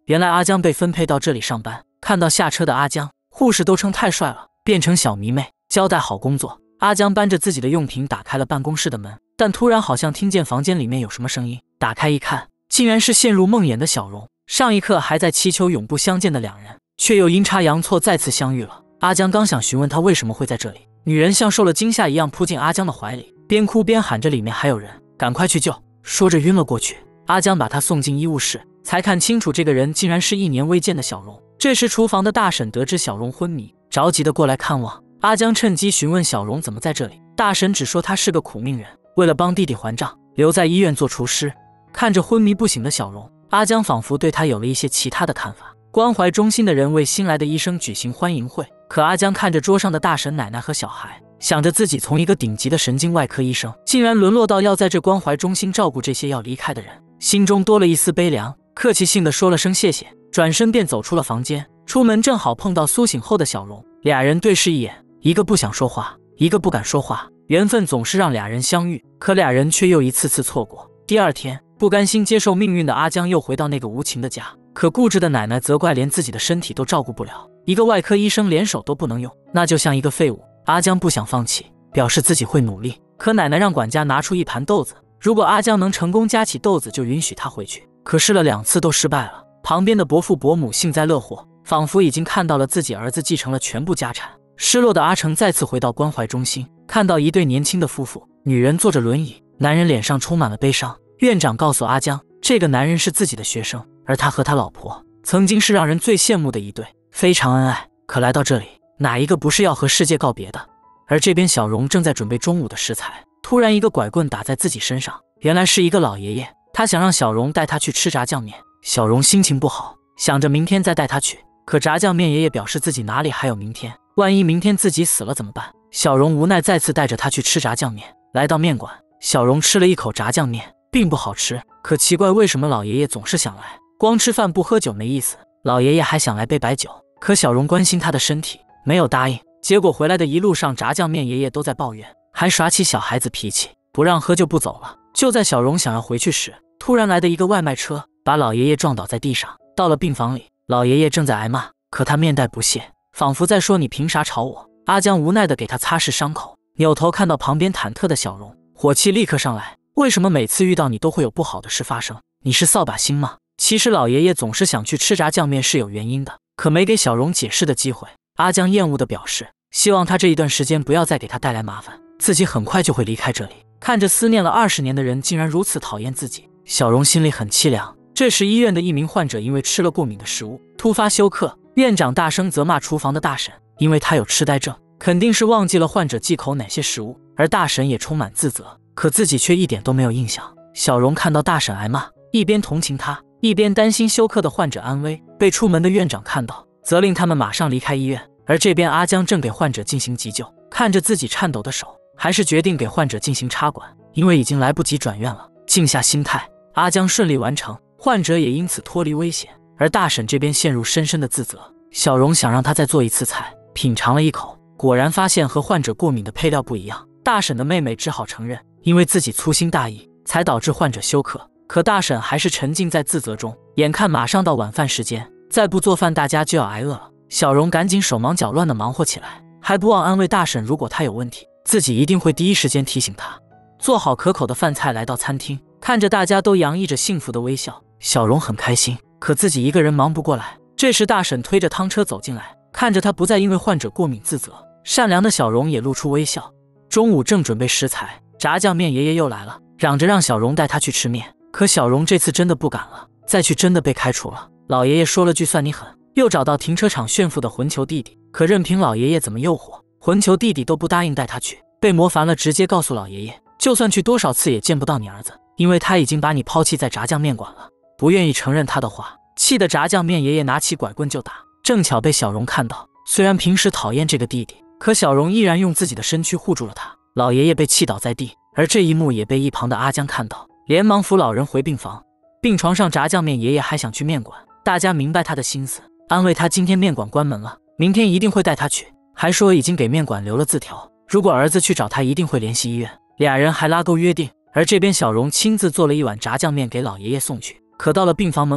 [SPEAKER 1] 原来阿江被分配到这里上班，看到下车的阿江，护士都称太帅了，变成小迷妹，交代好工作。阿江搬着自己的用品打开了办公室的门，但突然好像听见房间里面有什么声音，打开一看，竟然是陷入梦魇的小荣。上一刻还在祈求永不相见的两人，却又阴差阳错再次相遇了。阿江刚想询问他为什么会在这里，女人像受了惊吓一样扑进阿江的怀里，边哭边喊着里面还有人，赶快去救，说着晕了过去。阿江把她送进医务室，才看清楚这个人竟然是1年未见的小荣。这时厨房的大婶得知小荣昏迷，着急的过来看望。阿江趁机询问小荣怎么在这里，大婶只说他是个苦命人，为了帮弟弟还账，留在医院做厨师。看着昏迷不醒的小荣，阿江仿佛对他有了一些其他的看法。关怀中心的人为新来的医生举行欢迎会，可阿江看着桌上的大婶、奶奶和小孩，想着自己从一个顶级的神经外科医生，竟然沦落到要在这关怀中心照顾这些要离开的人，心中多了一丝悲凉，客气性的说了声谢谢，转身便走出了房间。出门正好碰到苏醒后的小荣，俩人对视一眼，一个不想说话，一个不敢说话。缘分总是让俩人相遇，可俩人却又一次次错过。第二天，不甘心接受命运的阿江又回到那个无情的家，可固执的奶奶责怪连自己的身体都照顾不了，一个外科医生连手都不能用，那就像一个废物。阿江不想放弃，表示自己会努力，可奶奶让管家拿出一盘豆子，如果阿江能成功夹起豆子，就允许他回去。可试了2次都失败了。旁边的伯父伯母幸灾乐祸，仿佛已经看到了自己儿子继承了全部家产。失落的阿成再次回到关怀中心，看到一对年轻的夫妇，女人坐着轮椅，男人脸上充满了悲伤。院长告诉阿江，这个男人是自己的学生，而他和他老婆曾经是让人最羡慕的一对，非常恩爱。可来到这里，哪一个不是要和世界告别的？而这边小荣正在准备中午的食材，突然一个拐棍打在自己身上，原来是一个老爷爷，他想让小荣带他去吃炸酱面。小荣心情不好，想着明天再带他去，可炸酱面爷爷表示自己哪里还有明天，万一明天自己死了怎么办？小荣无奈再次带着他去吃炸酱面。来到面馆，小荣吃了一口炸酱面，并不好吃，可奇怪为什么老爷爷总是想来，光吃饭不喝酒没意思，老爷爷还想来杯白酒，可小荣关心他的身体，没有答应。结果回来的一路上，炸酱面爷爷都在抱怨，还耍起小孩子脾气，不让喝就不走了。就在小荣想要回去时，突然来的一个外卖车把老爷爷撞倒在地上。到了病房里，老爷爷正在挨骂，可他面带不屑，仿佛在说你凭啥吵我。阿江无奈地给他擦拭伤口，扭头看到旁边忐忑的小荣，火气立刻上来，为什么每次遇到你都会有不好的事发生？你是扫把星吗？其实老爷爷总是想去吃炸酱面是有原因的，可没给小荣解释的机会。阿江厌恶地表示，希望他这一段时间不要再给他带来麻烦，自己很快就会离开这里。看着思念了20年的人竟然如此讨厌自己，小荣心里很凄凉。这时医院的一名患者因为吃了过敏的食物突发休克，院长大声责骂厨房的大婶，因为他有痴呆症，肯定是忘记了患者忌口哪些食物，而大婶也充满自责，可自己却一点都没有印象。小荣看到大婶挨骂，一边同情他，一边担心休克的患者安危。被出门的院长看到，责令他们马上离开医院。而这边阿江正给患者进行急救，看着自己颤抖的手，还是决定给患者进行插管，因为已经来不及转院了。静下心态，阿江顺利完成，患者也因此脱离危险。而大婶这边陷入深深的自责。小荣想让他再做一次菜，品尝了一口，果然发现和患者过敏的配料不一样。大婶的妹妹只好承认，因为自己粗心大意，才导致患者休克。可大婶还是沉浸在自责中，眼看马上到晚饭时间，再不做饭大家就要挨饿了。小荣赶紧手忙脚乱地忙活起来，还不忘安慰大婶，如果她有问题，自己一定会第一时间提醒她。做好可口的饭菜来到餐厅，看着大家都洋溢着幸福的微笑，小荣很开心，可自己一个人忙不过来。这时大婶推着汤车走进来，看着她不再因为患者过敏自责，善良的小荣也露出微笑。中午正准备食材，炸酱面爷爷又来了，嚷着让小荣带他去吃面，可小荣这次真的不敢了，再去真的被开除了。老爷爷说了句算你狠，又找到停车场炫富的混球弟弟，可任凭老爷爷怎么诱惑，混球弟弟都不答应带他去。被磨烦了，直接告诉老爷爷，就算去多少次也见不到你儿子，因为他已经把你抛弃在炸酱面馆了。不愿意承认他的话，气得炸酱面爷爷拿起拐棍就打，正巧被小荣看到。虽然平时讨厌这个弟弟，可小荣依然用自己的身躯护住了他。老爷爷被气倒在地，而这一幕也被一旁的阿江看到，连忙扶老人回病房。病床上，炸酱面爷爷还想去面馆，大家明白他的心思，安慰他今天面馆关门了，明天一定会带他去，还说已经给面馆留了字条，如果儿子去找他一定会联系医院。俩人还拉钩约定。而这边小荣亲自做了一碗炸酱面给老爷爷送去，可到了病房门口，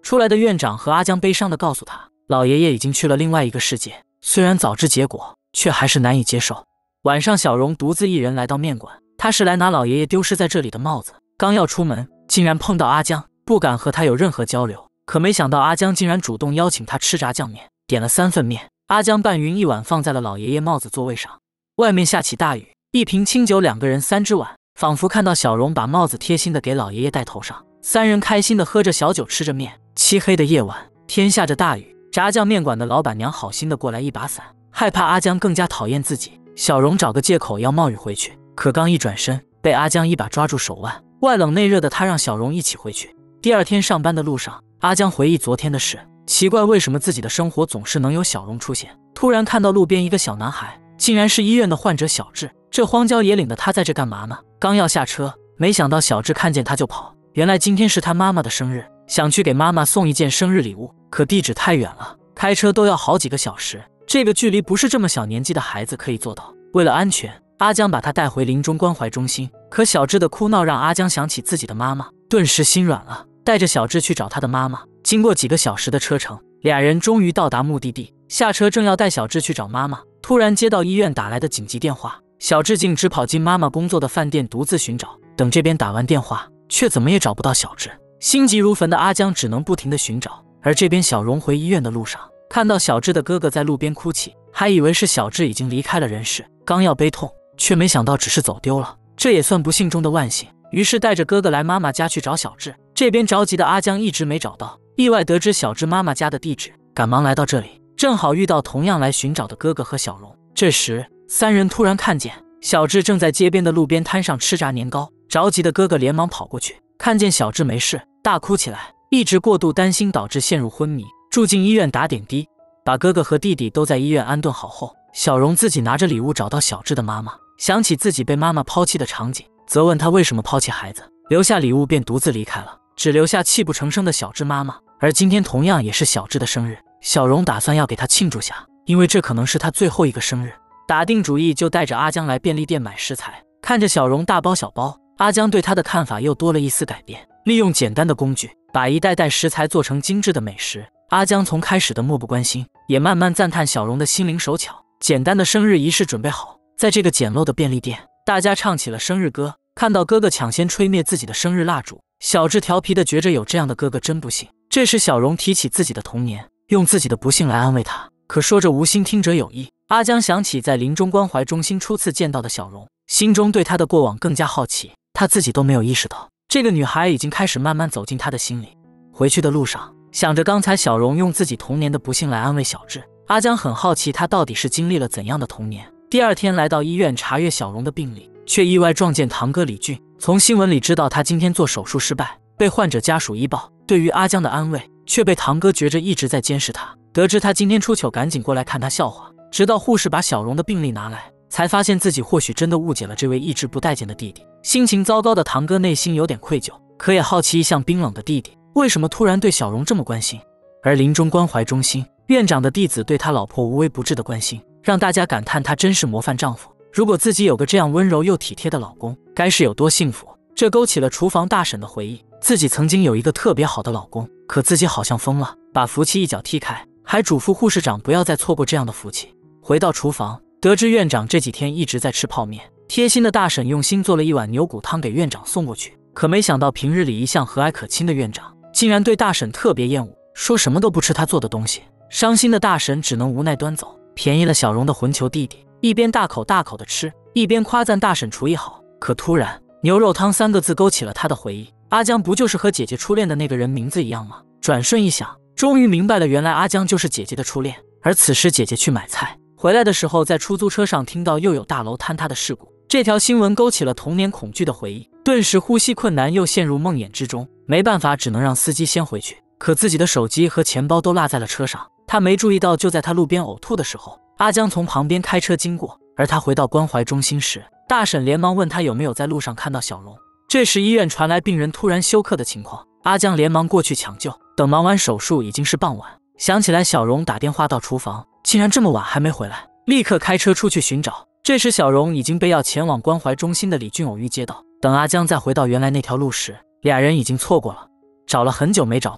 [SPEAKER 1] 出来的院长和阿江悲伤地告诉他，老爷爷已经去了另外一个世界，虽然早知结果，却还是难以接受。晚上，小荣独自一人来到面馆，他是来拿老爷爷丢失在这里的帽子。刚要出门，竟然碰到阿江，不敢和他有任何交流。可没想到阿江竟然主动邀请他吃炸酱面，点了3份面。阿江拌匀一碗放在了老爷爷帽子座位上。外面下起大雨，一瓶清酒，2个人3只碗，仿佛看到小荣把帽子贴心的给老爷爷戴头上。3人开心的喝着小酒，吃着面。漆黑的夜晚，天下着大雨，炸酱面馆的老板娘好心的过来一把伞，害怕阿江更加讨厌自己。小荣找个借口要冒雨回去，可刚一转身，被阿江一把抓住手腕，外冷内热的他让小荣一起回去。第二天上班的路上，阿江回忆昨天的事，奇怪为什么自己的生活总是能有小荣出现。突然看到路边一个小男孩，竟然是医院的患者小智。这荒郊野岭的他在这干嘛呢？刚要下车，没想到小智看见他就跑，原来今天是他妈妈的生日，想去给妈妈送一件生日礼物，可地址太远了，开车都要好几个小时，这个距离不是这么小年纪的孩子可以做到。为了安全，阿江把他带回临终关怀中心，可小智的哭闹让阿江想起自己的妈妈，顿时心软了，带着小智去找他的妈妈。经过几个小时的车程，俩人终于到达目的地。下车正要带小智去找妈妈，突然接到医院打来的紧急电话，小智竟只跑进妈妈工作的饭店独自寻找。等这边打完电话，却怎么也找不到小智。心急如焚的阿江只能不停地寻找。而这边小荣回医院的路上，看到小智的哥哥在路边哭泣，还以为是小智已经离开了人世，刚要悲痛，却没想到只是走丢了，这也算不幸中的万幸。于是带着哥哥来妈妈家去找小智。这边着急的阿江一直没找到，意外得知小智妈妈家的地址，赶忙来到这里，正好遇到同样来寻找的哥哥和小荣。这时3人突然看见小智正在街边的路边摊上吃炸年糕，着急的哥哥连忙跑过去，看见小智没事，大哭起来，一直过度担心导致陷入昏迷，住进医院打点滴。把哥哥和弟弟都在医院安顿好后，小荣自己拿着礼物找到小智的妈妈，想起自己被妈妈抛弃的场景，责问他为什么抛弃孩子，留下礼物便独自离开了，只留下泣不成声的小智妈妈。而今天同样也是小智的生日，小荣打算要给他庆祝下，因为这可能是他最后一个生日。打定主意就带着阿江来便利店买食材，看着小荣大包小包，阿江对他的看法又多了一丝改变，利用简单的工具把一袋袋食材做成精致的美食。阿江从开始的漠不关心，也慢慢赞叹小荣的心灵手巧。简单的生日仪式准备好，在这个简陋的便利店，大家唱起了生日歌。看到哥哥抢先吹灭自己的生日蜡烛，小智调皮的觉着有这样的哥哥真不幸。这时小荣提起自己的童年，用自己的不幸来安慰他，可说着无心听者有意。阿江想起在临终关怀中心初次见到的小荣，心中对他的过往更加好奇，他自己都没有意识到，这个女孩已经开始慢慢走进他的心里。回去的路上，想着刚才小荣用自己童年的不幸来安慰小智，阿江很好奇他到底是经历了怎样的童年。第二天来到医院查阅小荣的病历，却意外撞见堂哥李俊。从新闻里知道他今天做手术失败，被患者家属医报。对于阿江的安慰，却被堂哥觉着一直在监视他。得知他今天出糗，赶紧过来看他笑话。直到护士把小荣的病历拿来，才发现自己或许真的误解了这位一直不待见的弟弟。心情糟糕的堂哥内心有点愧疚，可也好奇一向冰冷的弟弟为什么突然对小荣这么关心。而临终关怀中心院长的弟子对他老婆无微不至的关心，让大家感叹他真是模范丈夫。如果自己有个这样温柔又体贴的老公，该是有多幸福。这勾起了厨房大婶的回忆，自己曾经有一个特别好的老公，可自己好像疯了，把福气一脚踢开，还嘱咐护士长不要再错过这样的福气。回到厨房，得知院长这几天一直在吃泡面，贴心的大婶用心做了一碗牛骨汤给院长送过去。可没想到平日里一向和蔼可亲的院长，竟然对大婶特别厌恶，说什么都不吃他做的东西。伤心的大婶只能无奈端走，便宜了小荣的混球弟弟，一边大口大口的吃，一边夸赞大婶厨艺好。可突然，牛肉汤3个字勾起了他的回忆，阿江不就是和姐姐初恋的那个人名字一样吗？转瞬一想，终于明白了，原来阿江就是姐姐的初恋。而此时姐姐去买菜回来的时候，在出租车上听到又有大楼坍塌的事故，这条新闻勾起了童年恐惧的回忆，顿时呼吸困难，又陷入梦魇之中。没办法，只能让司机先回去，可自己的手机和钱包都落在了车上。他没注意到，就在他路边呕吐的时候，阿江从旁边开车经过。而他回到关怀中心时，大婶连忙问他有没有在路上看到小荣。这时医院传来病人突然休克的情况，阿江连忙过去抢救。等忙完手术已经是傍晚，想起来小荣打电话到厨房，竟然这么晚还没回来，立刻开车出去寻找。这时小荣已经被要前往关怀中心的李俊偶遇接到。等阿江再回到原来那条路时，俩人已经错过了。找了很久没找到，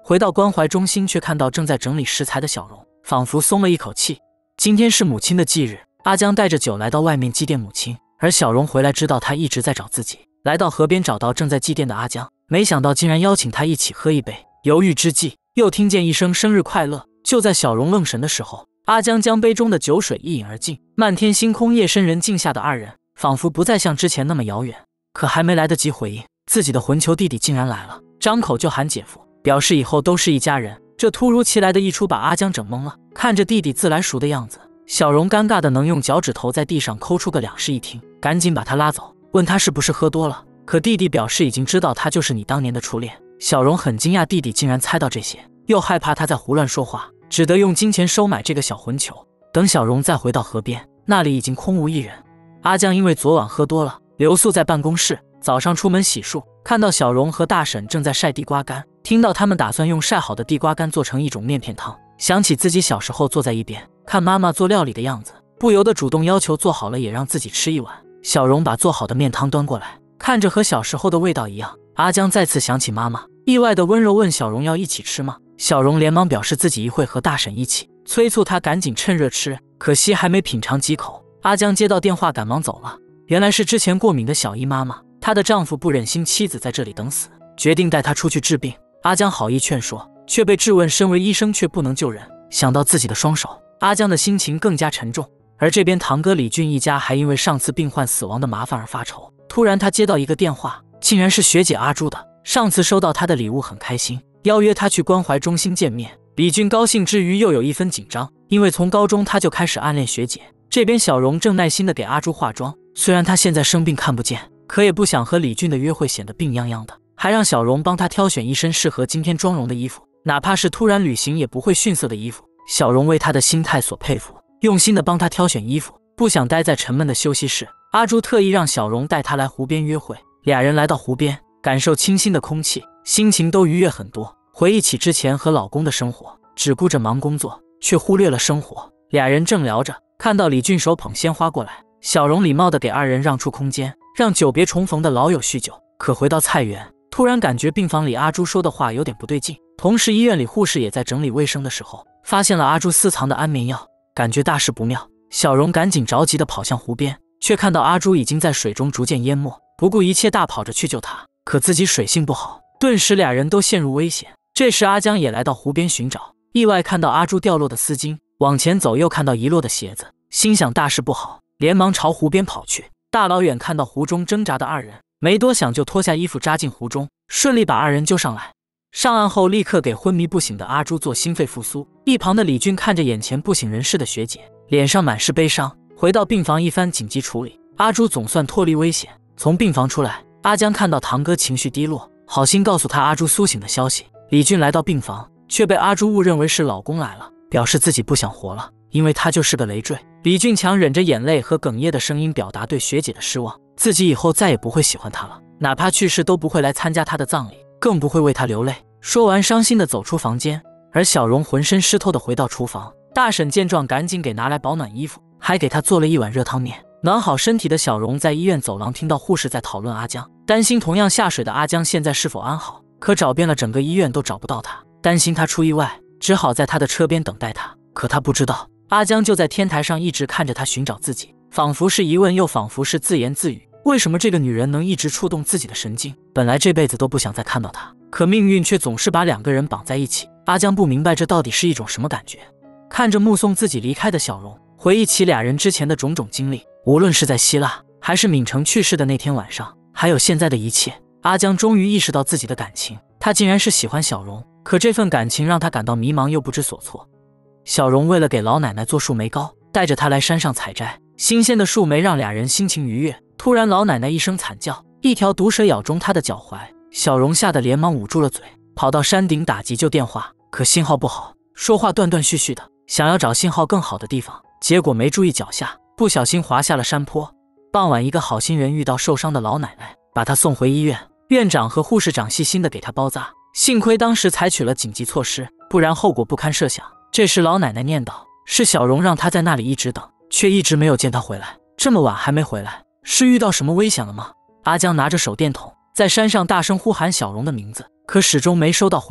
[SPEAKER 1] 回到关怀中心，却看到正在整理食材的小荣，仿佛松了一口气。今天是母亲的忌日，阿江带着酒来到外面祭奠母亲，而小荣回来知道他一直在找自己，来到河边找到正在祭奠的阿江，没想到竟然邀请他一起喝一杯。犹豫之际，又听见一声生日快乐。就在小荣愣神的时候，阿江将杯中的酒水一饮而尽。漫天星空，夜深人静下的二人，仿佛不再像之前那么遥远。可还没来得及回应，自己的混球弟弟竟然来了，张口就喊姐夫，表示以后都是一家人。这突如其来的一出把阿江整懵了，看着弟弟自来熟的样子，小荣尴尬的能用脚趾头在地上抠出个两室一厅，赶紧把他拉走，问他是不是喝多了。可弟弟表示已经知道他就是你当年的初恋。小荣很惊讶弟弟竟然猜到这些，又害怕他在胡乱说话，只得用金钱收买这个小混球。等小荣再回到河边，那里已经空无一人。阿江因为昨晚喝多了，留宿在办公室，早上出门洗漱，看到小荣和大婶正在晒地瓜干，听到他们打算用晒好的地瓜干做成一种面片汤，想起自己小时候坐在一边看妈妈做料理的样子，不由得主动要求做好了也让自己吃一碗。小荣把做好的面汤端过来，看着和小时候的味道一样。阿江再次想起妈妈，意外的温柔问小荣要一起吃吗？小荣连忙表示自己一会和大婶一起，催促他赶紧趁热吃。可惜还没品尝几口，阿江接到电话赶忙走了。原来是之前过敏的小姨妈妈，她的丈夫不忍心妻子在这里等死，决定带她出去治病。阿江好意劝说，却被质问身为医生却不能救人。想到自己的双手，阿江的心情更加沉重。而这边堂哥李俊一家还因为上次病患死亡的麻烦而发愁。突然他接到一个电话，竟然是学姐阿朱的。上次收到她的礼物很开心，邀约她去关怀中心见面。李俊高兴之余又有一分紧张，因为从高中他就开始暗恋学姐。这边小荣正耐心的给阿朱化妆，虽然她现在生病看不见，可也不想和李俊的约会显得病殃殃的，还让小荣帮她挑选一身适合今天妆容的衣服，哪怕是突然旅行也不会逊色的衣服。小荣为她的心态所佩服，用心的帮她挑选衣服，不想待在沉闷的休息室。阿朱特意让小荣带她来湖边约会，俩人来到湖边，感受清新的空气，心情都愉悦很多。回忆起之前和老公的生活，只顾着忙工作，却忽略了生活。俩人正聊着，看到李俊手捧鲜花过来，小荣礼貌地给二人让出空间，让久别重逢的老友叙旧。可回到菜园，突然感觉病房里阿朱说的话有点不对劲。同时医院里护士也在整理卫生的时候，发现了阿朱私藏的安眠药，感觉大事不妙。小荣赶紧着急地跑向湖边，却看到阿朱已经在水中逐渐淹没，不顾一切大跑着去救她。可自己水性不好，顿时俩人都陷入危险。这时阿江也来到湖边寻找，意外看到阿朱掉落的丝巾，往前走又看到遗落的鞋子，心想大事不好，连忙朝湖边跑去。大老远看到湖中挣扎的二人，没多想就脱下衣服扎进湖中，顺利把二人救上来。上岸后立刻给昏迷不醒的阿朱做心肺复苏。一旁的李俊看着眼前不省人事的学姐，脸上满是悲伤。回到病房一番紧急处理，阿朱总算脱离危险。从病房出来，阿江看到堂哥情绪低落，好心告诉他阿朱苏醒的消息。李俊来到病房，却被阿朱误认为是老公来了，表示自己不想活了，因为他就是个累赘。李俊强忍着眼泪和哽咽的声音表达对学姐的失望，自己以后再也不会喜欢她了，哪怕去世都不会来参加她的葬礼，更不会为她流泪。说完伤心的走出房间，而小荣浑身湿透的回到厨房。大婶见状赶紧给拿来保暖衣服，还给她做了一碗热汤面。暖好身体的小荣在医院走廊听到护士在讨论阿江，担心同样下水的阿江现在是否安好，可找遍了整个医院都找不到他，担心他出意外，只好在他的车边等待他。可他不知道，阿江就在天台上一直看着他寻找自己，仿佛是疑问又仿佛是自言自语。为什么这个女人能一直触动自己的神经？本来这辈子都不想再看到她，可命运却总是把两个人绑在一起。阿江不明白这到底是一种什么感觉。看着目送自己离开的小荣，回忆起俩人之前的种种经历，无论是在希腊，还是闵成去世的那天晚上，还有现在的一切，阿江终于意识到自己的感情，他竟然是喜欢小荣。可这份感情让他感到迷茫又不知所措。小荣为了给老奶奶做树莓糕，带着她来山上采摘，新鲜的树莓让俩人心情愉悦。突然老奶奶一声惨叫，一条毒蛇咬中她的脚踝，小荣吓得连忙捂住了嘴，跑到山顶打急救电话。可信号不好，说话断断续续的，想要找信号更好的地方，结果没注意脚下，不小心滑下了山坡。傍晚一个好心人遇到受伤的老奶奶，把她送回医院，院长和护士长细心的给她包扎，幸亏当时采取了紧急措施，不然后果不堪设想。这时老奶奶念叨，是小荣让她在那里一直等，却一直没有见她回来，这么晚还没回来，是遇到什么危险了吗？阿江拿着手电筒在山上大声呼喊小荣的名字，可始终没收到回应。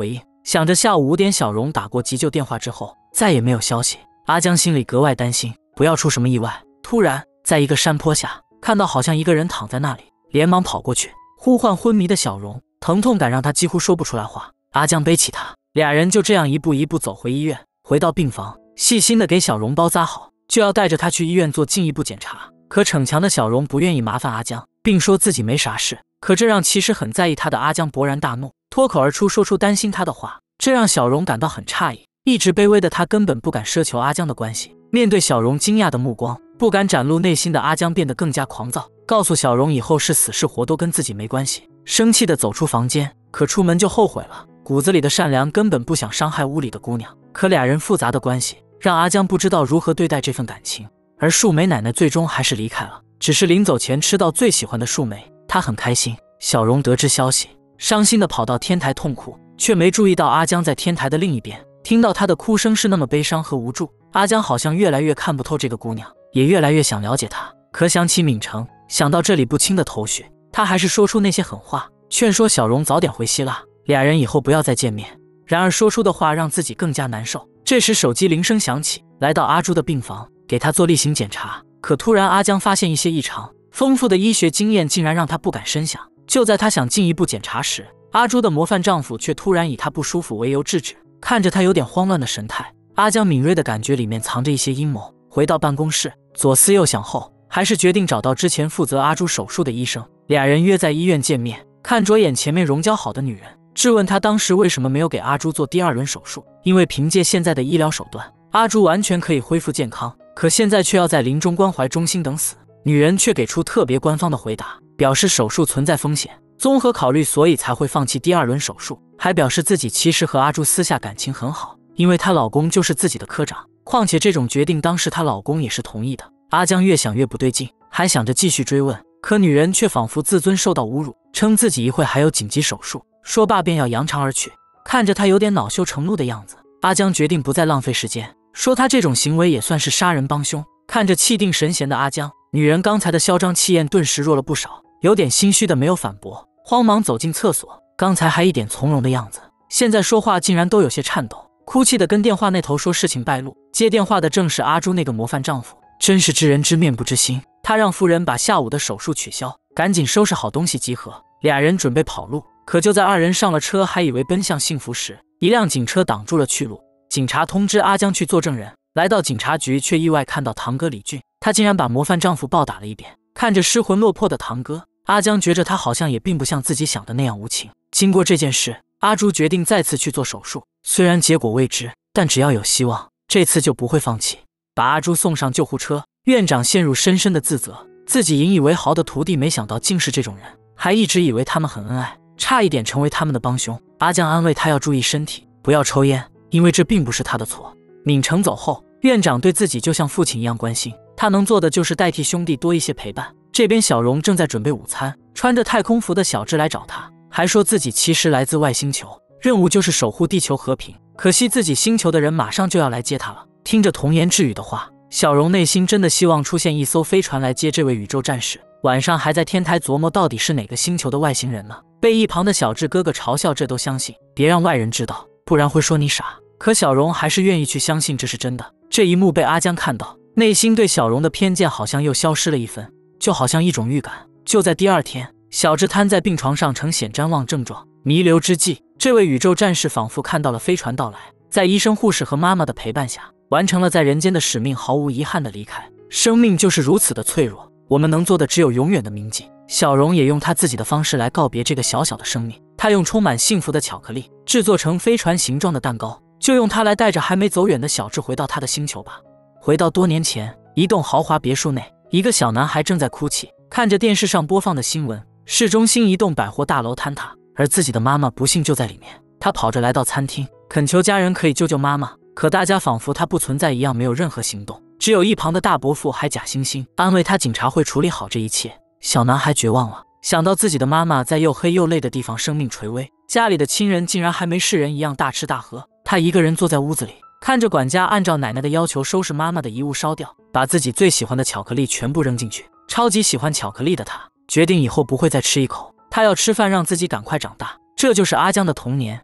[SPEAKER 1] 想着下午5点小荣打过急救电话之后再也没有消息，阿江心里格外担心，不要出什么意外。突然，在一个山坡下看到好像一个人躺在那里，连忙跑过去呼唤昏迷的小荣，疼痛感让他几乎说不出来话。阿江背起他，俩人就这样一步一步走回医院。回到病房，细心的给小荣包扎好，就要带着他去医院做进一步检查。可逞强的小荣不愿意麻烦阿江，并说自己没啥事。可这让其实很在意他的阿江勃然大怒，脱口而出说出担心他的话，这让小荣感到很诧异。一直卑微的他根本不敢奢求阿江的关系。面对小荣惊讶的目光，不敢展露内心的阿江变得更加狂躁，告诉小荣以后是死是活都跟自己没关系。生气的走出房间，可出门就后悔了。骨子里的善良根本不想伤害屋里的姑娘，可俩人复杂的关系让阿江不知道如何对待这份感情。而树梅奶奶最终还是离开了，只是临走前吃到最喜欢的树莓，她很开心。小荣得知消息，伤心的跑到天台痛哭，却没注意到阿江在天台的另一边。听到她的哭声是那么悲伤和无助，阿江好像越来越看不透这个姑娘，也越来越想了解她。可想起闵成，想到这里不清的头绪，他还是说出那些狠话，劝说小荣早点回希腊，俩人以后不要再见面。然而说出的话让自己更加难受。这时手机铃声响起，来到阿朱的病房，给他做例行检查。可突然阿江发现一些异常，丰富的医学经验竟然让他不敢深想。就在他想进一步检查时，阿朱的模范丈夫却突然以他不舒服为由制止。看着他有点慌乱的神态，阿江敏锐的感觉里面藏着一些阴谋。回到办公室，左思右想后，还是决定找到之前负责阿朱手术的医生。俩人约在医院见面，看着眼前面容娇好的女人，质问她当时为什么没有给阿朱做第2轮手术。因为凭借现在的医疗手段，阿朱完全可以恢复健康，可现在却要在临终关怀中心等死。女人却给出特别官方的回答，表示手术存在风险，综合考虑所以才会放弃第2轮手术，还表示自己其实和阿朱私下感情很好，因为她老公就是自己的科长，况且这种决定当时她老公也是同意的。阿江越想越不对劲，还想着继续追问，可女人却仿佛自尊受到侮辱，称自己一会还有紧急手术，说罢便要扬长而去。看着她有点恼羞成怒的样子，阿江决定不再浪费时间，说她这种行为也算是杀人帮凶。看着气定神闲的阿江，女人刚才的嚣张气焰顿时弱了不少，有点心虚的没有反驳，慌忙走进厕所。刚才还一点从容的样子，现在说话竟然都有些颤抖，哭泣的跟电话那头说事情败露。接电话的正是阿朱那个模范丈夫，真是知人知面不知心。他让夫人把下午的手术取消，赶紧收拾好东西集合。俩人准备跑路，可就在2人上了车，还以为奔向幸福时，一辆警车挡住了去路。警察通知阿江去做证人，来到警察局却意外看到堂哥李俊，他竟然把模范丈夫暴打了一遍。看着失魂落魄的堂哥，阿江觉着他好像也并不像自己想的那样无情。经过这件事，阿朱决定再次去做手术，虽然结果未知，但只要有希望，这次就不会放弃。把阿朱送上救护车，院长陷入深深的自责，自己引以为豪的徒弟没想到竟是这种人，还一直以为他们很恩爱，差一点成为他们的帮凶。阿江安慰他要注意身体，不要抽烟，因为这并不是他的错。闵成走后，院长对自己就像父亲一样关心，他能做的就是代替兄弟多一些陪伴。这边小荣正在准备午餐，穿着太空服的小智来找他，还说自己其实来自外星球，任务就是守护地球和平，可惜自己星球的人马上就要来接他了。听着童言稚语的话，小荣内心真的希望出现一艘飞船来接这位宇宙战士。晚上还在天台琢磨到底是哪个星球的外星人呢，被一旁的小智哥哥嘲笑，这都相信，别让外人知道，不然会说你傻。可小荣还是愿意去相信这是真的。这一幕被阿江看到，内心对小荣的偏见好像又消失了一分，就好像一种预感。就在第2天，小智瘫在病床上呈显瞻望症状，弥留之际，这位宇宙战士仿佛看到了飞船到来，在医生护士和妈妈的陪伴下，完成了在人间的使命，毫无遗憾的离开。生命就是如此的脆弱，我们能做的只有永远的铭记。小荣也用他自己的方式来告别这个小小的生命，他用充满幸福的巧克力制作成飞船形状的蛋糕，就用它来带着还没走远的小智回到他的星球吧。回到多年前，一栋豪华别墅内，一个小男孩正在哭泣，看着电视上播放的新闻，市中心一栋百货大楼坍塌，而自己的妈妈不幸就在里面。他跑着来到餐厅，恳求家人可以救救妈妈，可大家仿佛他不存在一样，没有任何行动。只有一旁的大伯父还假惺惺安慰他，警察会处理好这一切。小男孩绝望了，想到自己的妈妈在又黑又累的地方生命垂危，家里的亲人竟然还没事人一样大吃大喝，他一个人坐在屋子里，看着管家按照奶奶的要求收拾妈妈的遗物烧掉，把自己最喜欢的巧克力全部扔进去。超级喜欢巧克力的他，决定以后不会再吃一口，他要吃饭让自己赶快长大。这就是阿江的童年。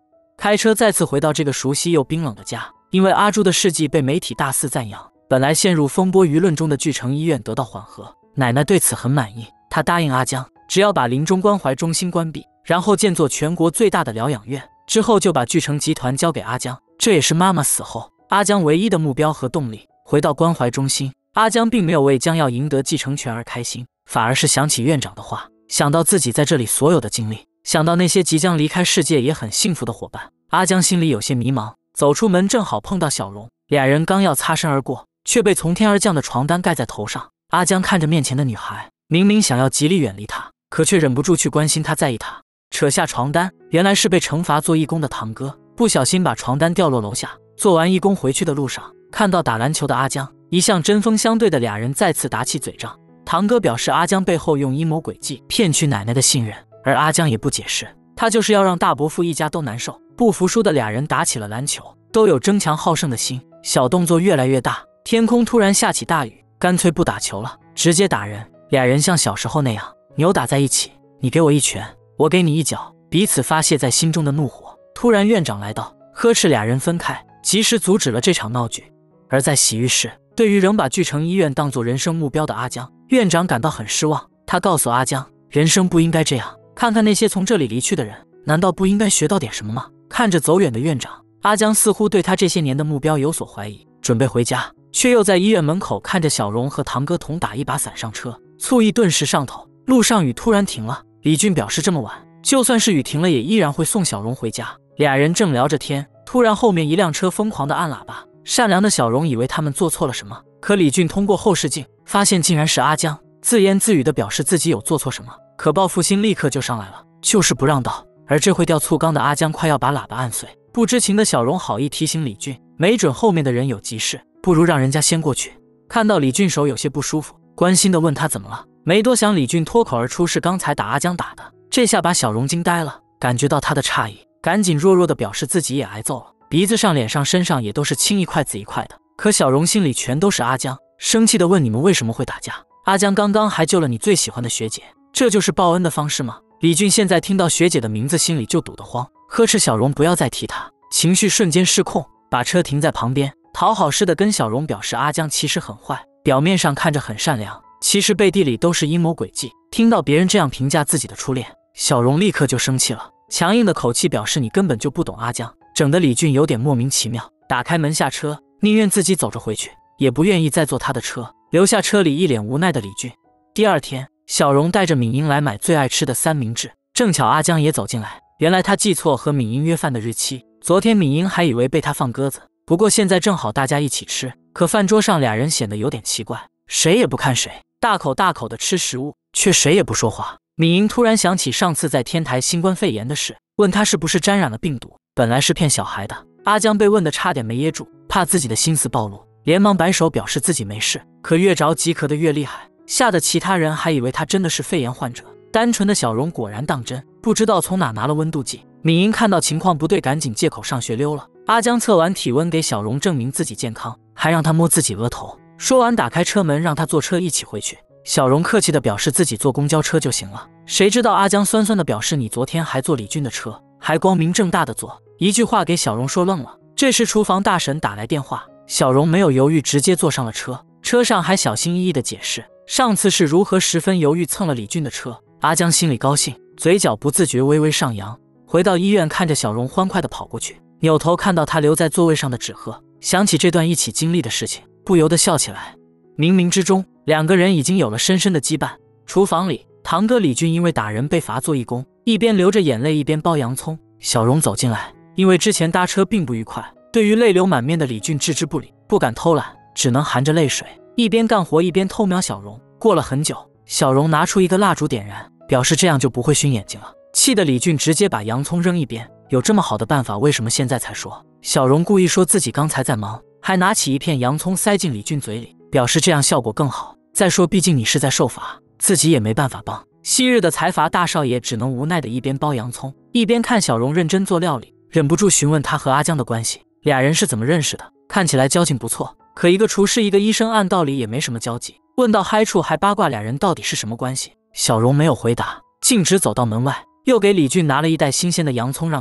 [SPEAKER 1] 开车再次回到这个熟悉又冰冷的家。因为阿朱的事迹被媒体大肆赞扬，本来陷入风波舆论中的巨城医院得到缓和。奶奶对此很满意，她答应阿江，只要把临终关怀中心关闭，然后建作全国最大的疗养院，之后就把巨城集团交给阿江。这也是妈妈死后阿江唯一的目标和动力。回到关怀中心，阿江并没有为将要赢得继承权而开心，反而是想起院长的话，想到自己在这里所有的经历，想到那些即将离开世界也很幸福的伙伴，阿江心里有些迷茫。走出门正好碰到小荣，俩人刚要擦身而过，却被从天而降的床单盖在头上。阿江看着面前的女孩，明明想要极力远离她，可却忍不住去关心她，在意她。扯下床单，原来是被惩罚做义工的堂哥，不小心把床单掉落楼下。做完义工回去的路上，看到打篮球的阿江，一向针锋相对的俩人再次打起嘴仗。堂哥表示阿江背后用阴谋诡计骗取奶奶的信任，而阿江也不解释，他就是要让大伯父一家都难受。不服输的俩人打起了篮球，都有争强好胜的心，小动作越来越大。天空突然下起大雨，干脆不打球了，直接打人。俩人像小时候那样扭打在一起，你给我一拳，我给你一脚，彼此发泄在心中的怒火。突然院长来到，呵斥俩人分开，及时阻止了这场闹剧。而在洗浴室，对于仍把巨城医院当作人生目标的阿江，院长感到很失望。他告诉阿江，人生不应该这样，看看那些从这里离去的人，难道不应该学到点什么吗？看着走远的院长，阿江似乎对他这些年的目标有所怀疑，准备回家，却又在医院门口看着小荣和堂哥同打一把伞上车，醋意顿时上头。路上雨突然停了，李俊表示这么晚，就算是雨停了也依然会送小荣回家。俩人正聊着天，突然后面一辆车疯狂地按喇叭。善良的小荣以为他们做错了什么，可李俊通过后视镜发现竟然是阿江，自言自语地表示自己有做错什么，可报复心立刻就上来了，就是不让道。而这会掉醋缸的阿江快要把喇叭按碎，不知情的小荣好意提醒李俊，没准后面的人有急事，不如让人家先过去。看到李俊手有些不舒服，关心地问他怎么了，没多想李俊脱口而出是刚才打阿江打的，这下把小荣惊呆了，感觉到他的诧异，赶紧弱弱地表示自己也挨揍了，鼻子上、脸上、身上也都是青一块紫一块的。可小荣心里全都是阿江，生气地问你们为什么会打架？阿江刚刚还救了你最喜欢的学姐，这就是报恩的方式吗？李俊现在听到学姐的名字心里就堵得慌，呵斥小荣不要再提她，情绪瞬间失控，把车停在旁边，讨好似的跟小荣表示阿江其实很坏，表面上看着很善良，其实背地里都是阴谋诡计。听到别人这样评价自己的初恋，小荣立刻就生气了，强硬的口气表示你根本就不懂阿江，整得李俊有点莫名其妙，打开门下车，宁愿自己走着回去，也不愿意再坐他的车，留下车里一脸无奈的李俊。第二天，小荣带着敏英来买最爱吃的三明治，正巧阿江也走进来，原来他记错和敏英约饭的日期，昨天敏英还以为被他放鸽子，不过现在正好大家一起吃，可饭桌上俩人显得有点奇怪，谁也不看谁，大口大口的吃食物，却谁也不说话。敏英突然想起上次在天台新冠肺炎的事，问他是不是沾染了病毒，本来是骗小孩的。阿江被问得差点没噎住，怕自己的心思暴露，连忙摆手表示自己没事，可越着急咳得越厉害，吓得其他人还以为他真的是肺炎患者。单纯的小荣果然当真，不知道从哪拿了温度计。敏英看到情况不对，赶紧借口上学溜了。阿江测完体温给小荣证明自己健康，还让他摸自己额头，说完打开车门让他坐车一起回去。小荣客气地表示自己坐公交车就行了，谁知道阿江酸酸地表示你昨天还坐李俊的车，还光明正大的坐，一句话给小荣说愣了。这时厨房大婶打来电话，小荣没有犹豫，直接坐上了车，车上还小心翼翼地解释上次是如何十分犹豫蹭了李俊的车。阿江心里高兴，嘴角不自觉微微上扬。回到医院，看着小荣欢快地跑过去，扭头看到他留在座位上的纸鹤，想起这段一起经历的事情，不由得笑起来。冥冥之中，两个人已经有了深深的羁绊。厨房里，堂哥李俊因为打人被罚做义工，一边流着眼泪一边剥洋葱。小荣走进来，因为之前搭车并不愉快，对于泪流满面的李俊置之不理，不敢偷懒，只能含着泪水一边干活一边偷瞄小荣。过了很久，小荣拿出一个蜡烛点燃，表示这样就不会熏眼睛了。气得李俊直接把洋葱扔一边，有这么好的办法，为什么现在才说？小荣故意说自己刚才在忙，还拿起一片洋葱塞进李俊嘴里，表示这样效果更好。再说毕竟你是在受罚，自己也没办法帮。昔日的财阀大少爷只能无奈的一边剥洋葱，一边看小荣认真做料理，忍不住询问他和阿江的关系，俩人是怎么认识的？看起来交情不错，可一个厨师一个医生，按道理也没什么交集。问到嗨处还八卦俩人到底是什么关系。小荣没有回答，径直走到门外，又给李俊拿了一袋新鲜的洋葱让他剥。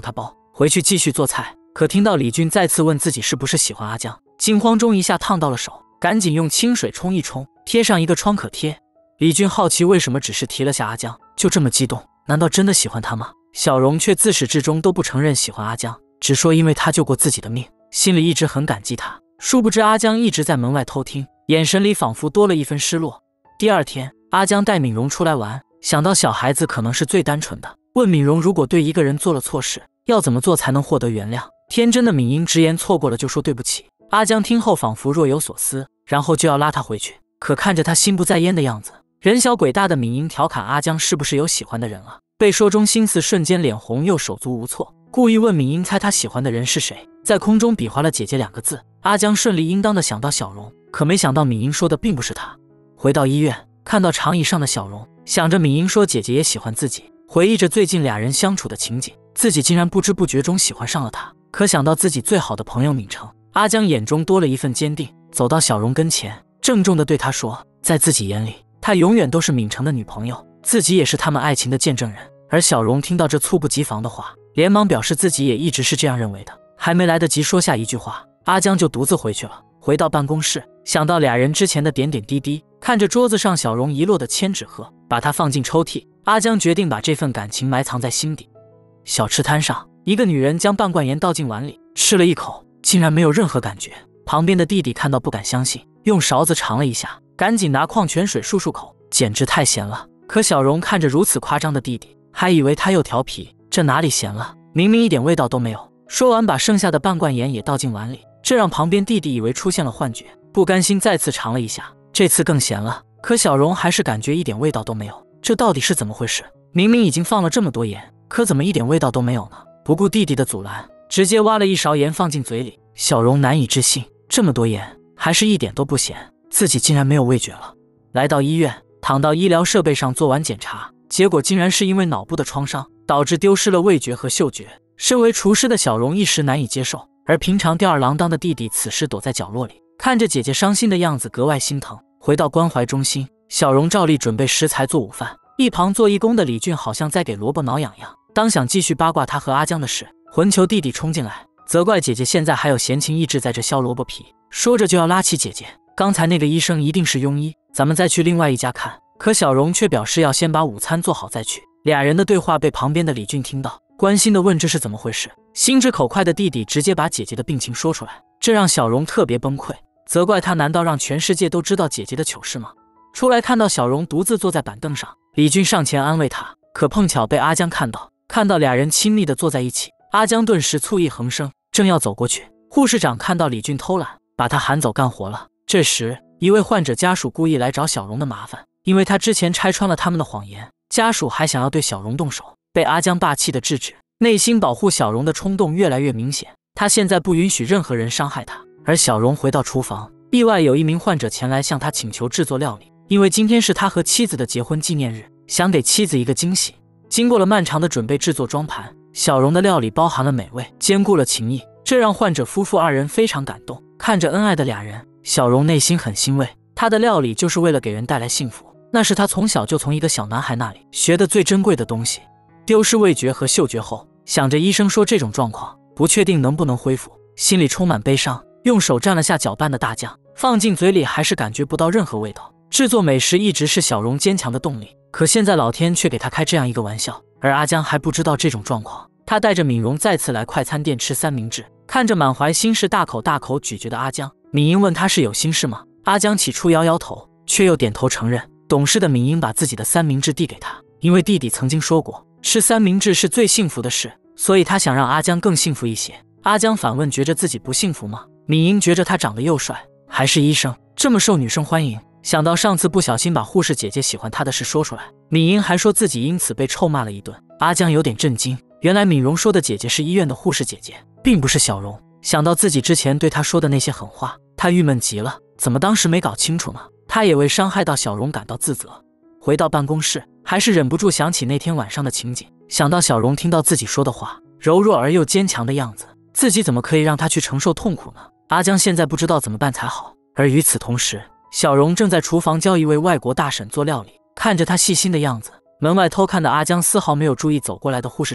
[SPEAKER 1] 回去继续做菜。可听到李俊再次问自己是不是喜欢阿江，惊慌中一下烫到了手，赶紧用清水冲一冲，贴上一个创可贴。李俊好奇为什么只是提了下阿江，就这么激动，难道真的喜欢他吗？小荣却自始至终都不承认喜欢阿江，只说因为他救过自己的命，心里一直很感激他。殊不知阿江一直在门外偷听，眼神里仿佛多了一分失落。第二天，阿江带敏荣出来玩，想到小孩子可能是最单纯的，问敏荣如果对一个人做了错事，要怎么做才能获得原谅。天真的敏英直言错过了就说对不起。阿江听后仿佛若有所思，然后就要拉他回去，可看着他心不在焉的样子，人小鬼大的敏英调侃阿江是不是有喜欢的人了。被说中心思，瞬间脸红又手足无措，故意问敏英猜他喜欢的人是谁，在空中比划了姐姐2个字。阿江顺理应当的想到小荣，可没想到敏英说的并不是他。回到医院，看到长椅上的小荣，想着敏英说姐姐也喜欢自己，回忆着最近俩人相处的情景，自己竟然不知不觉中喜欢上了他。可想到自己最好的朋友敏成，阿江眼中多了一份坚定，走到小荣跟前，郑重地对他说，在自己眼里，她永远都是敏成的女朋友，自己也是他们爱情的见证人。而小荣听到这猝不及防的话，连忙表示自己也一直是这样认为的。还没来得及说下一句话，阿江就独自回去了。回到办公室，想到俩人之前的点点滴滴，看着桌子上小荣遗落的千纸鹤，把它放进抽屉，阿江决定把这份感情埋藏在心底。小吃摊上，一个女人将半罐盐倒进碗里，吃了一口，竟然没有任何感觉。旁边的弟弟看到不敢相信，用勺子尝了一下，赶紧拿矿泉水漱漱口，简直太咸了。可小荣看着如此夸张的弟弟，还以为他又调皮，这哪里咸了，明明一点味道都没有。说完把剩下的半罐盐也倒进碗里，这让旁边弟弟以为出现了幻觉，不甘心再次尝了一下，这次更咸了。可小荣还是感觉一点味道都没有，这到底是怎么回事？明明已经放了这么多盐，可怎么一点味道都没有呢？不顾弟弟的阻拦，直接挖了一勺盐放进嘴里。小荣难以置信，这么多盐还是一点都不咸，自己竟然没有味觉了。来到医院，躺到医疗设备上做完检查，结果竟然是因为脑部的创伤导致丢失了味觉和嗅觉。身为厨师的小荣一时难以接受，而平常吊儿郎当的弟弟此时躲在角落里，看着姐姐伤心的样子格外心疼。回到关怀中心，小荣照例准备食材做午饭，一旁做义工的李俊好像在给萝卜挠痒痒，当想继续八卦他和阿江的事，混球弟弟冲进来责怪姐姐现在还有闲情逸致在这削萝卜皮，说着就要拉起姐姐，刚才那个医生一定是庸医，咱们再去另外一家看。可小荣却表示要先把午餐做好再去。俩人的对话被旁边的李俊听到，关心地问这是怎么回事。心直口快的弟弟直接把姐姐的病情说出来，这让小荣特别崩溃，责怪他难道让全世界都知道姐姐的糗事吗？出来看到小荣独自坐在板凳上，李俊上前安慰他，可碰巧被阿江看到俩人亲密地坐在一起，阿江顿时醋意横生，正要走过去，护士长看到李俊偷懒，把他喊走干活了。这时一位患者家属故意来找小荣的麻烦，因为他之前拆穿了他们的谎言，家属还想要对小荣动手，被阿江霸气地制止。内心保护小荣的冲动越来越明显，他现在不允许任何人伤害他。而小荣回到厨房，意外有一名患者前来向他请求制作料理，因为今天是他和妻子的结婚纪念日，想给妻子一个惊喜。经过了漫长的准备制作装盘，小荣的料理包含了美味，兼顾了情谊，这让患者夫妇2人非常感动。看着恩爱的俩人，小荣内心很欣慰，他的料理就是为了给人带来幸福，那是他从小就从一个小男孩那里学的最珍贵的东西。丢失味觉和嗅觉后，想着医生说这种状况不确定能不能恢复，心里充满悲伤，用手蘸了下搅拌的大酱，放进嘴里还是感觉不到任何味道。制作美食一直是小荣坚强的动力，可现在老天却给他开这样一个玩笑，而阿江还不知道这种状况。他带着敏荣再次来快餐店吃三明治，看着满怀心事大口大口咀嚼的阿江，敏英问他是有心事吗？阿江起初摇摇头，却又点头承认。懂事的敏英把自己的三明治递给他，因为弟弟曾经说过吃三明治是最幸福的事，所以他想让阿江更幸福一些。阿江反问觉着自己不幸福吗？敏英觉着他长得又帅，还是医生，这么受女生欢迎。想到上次不小心把护士姐姐喜欢他的事说出来，敏英还说自己因此被臭骂了一顿。阿江有点震惊，原来敏荣说的姐姐是医院的护士姐姐，并不是小荣。想到自己之前对他说的那些狠话，他郁闷极了，怎么当时没搞清楚呢？他也为伤害到小荣感到自责。回到办公室，还是忍不住想起那天晚上的情景，想到小荣听到自己说的话，柔弱而又坚强的样子，自己怎么可以让他去承受痛苦呢？阿江现在不知道怎么办才好。而与此同时，小荣正在厨房教一位外国大婶做料理，看着他细心的样子，门外偷看的阿江丝毫没有注意走过来的护士长。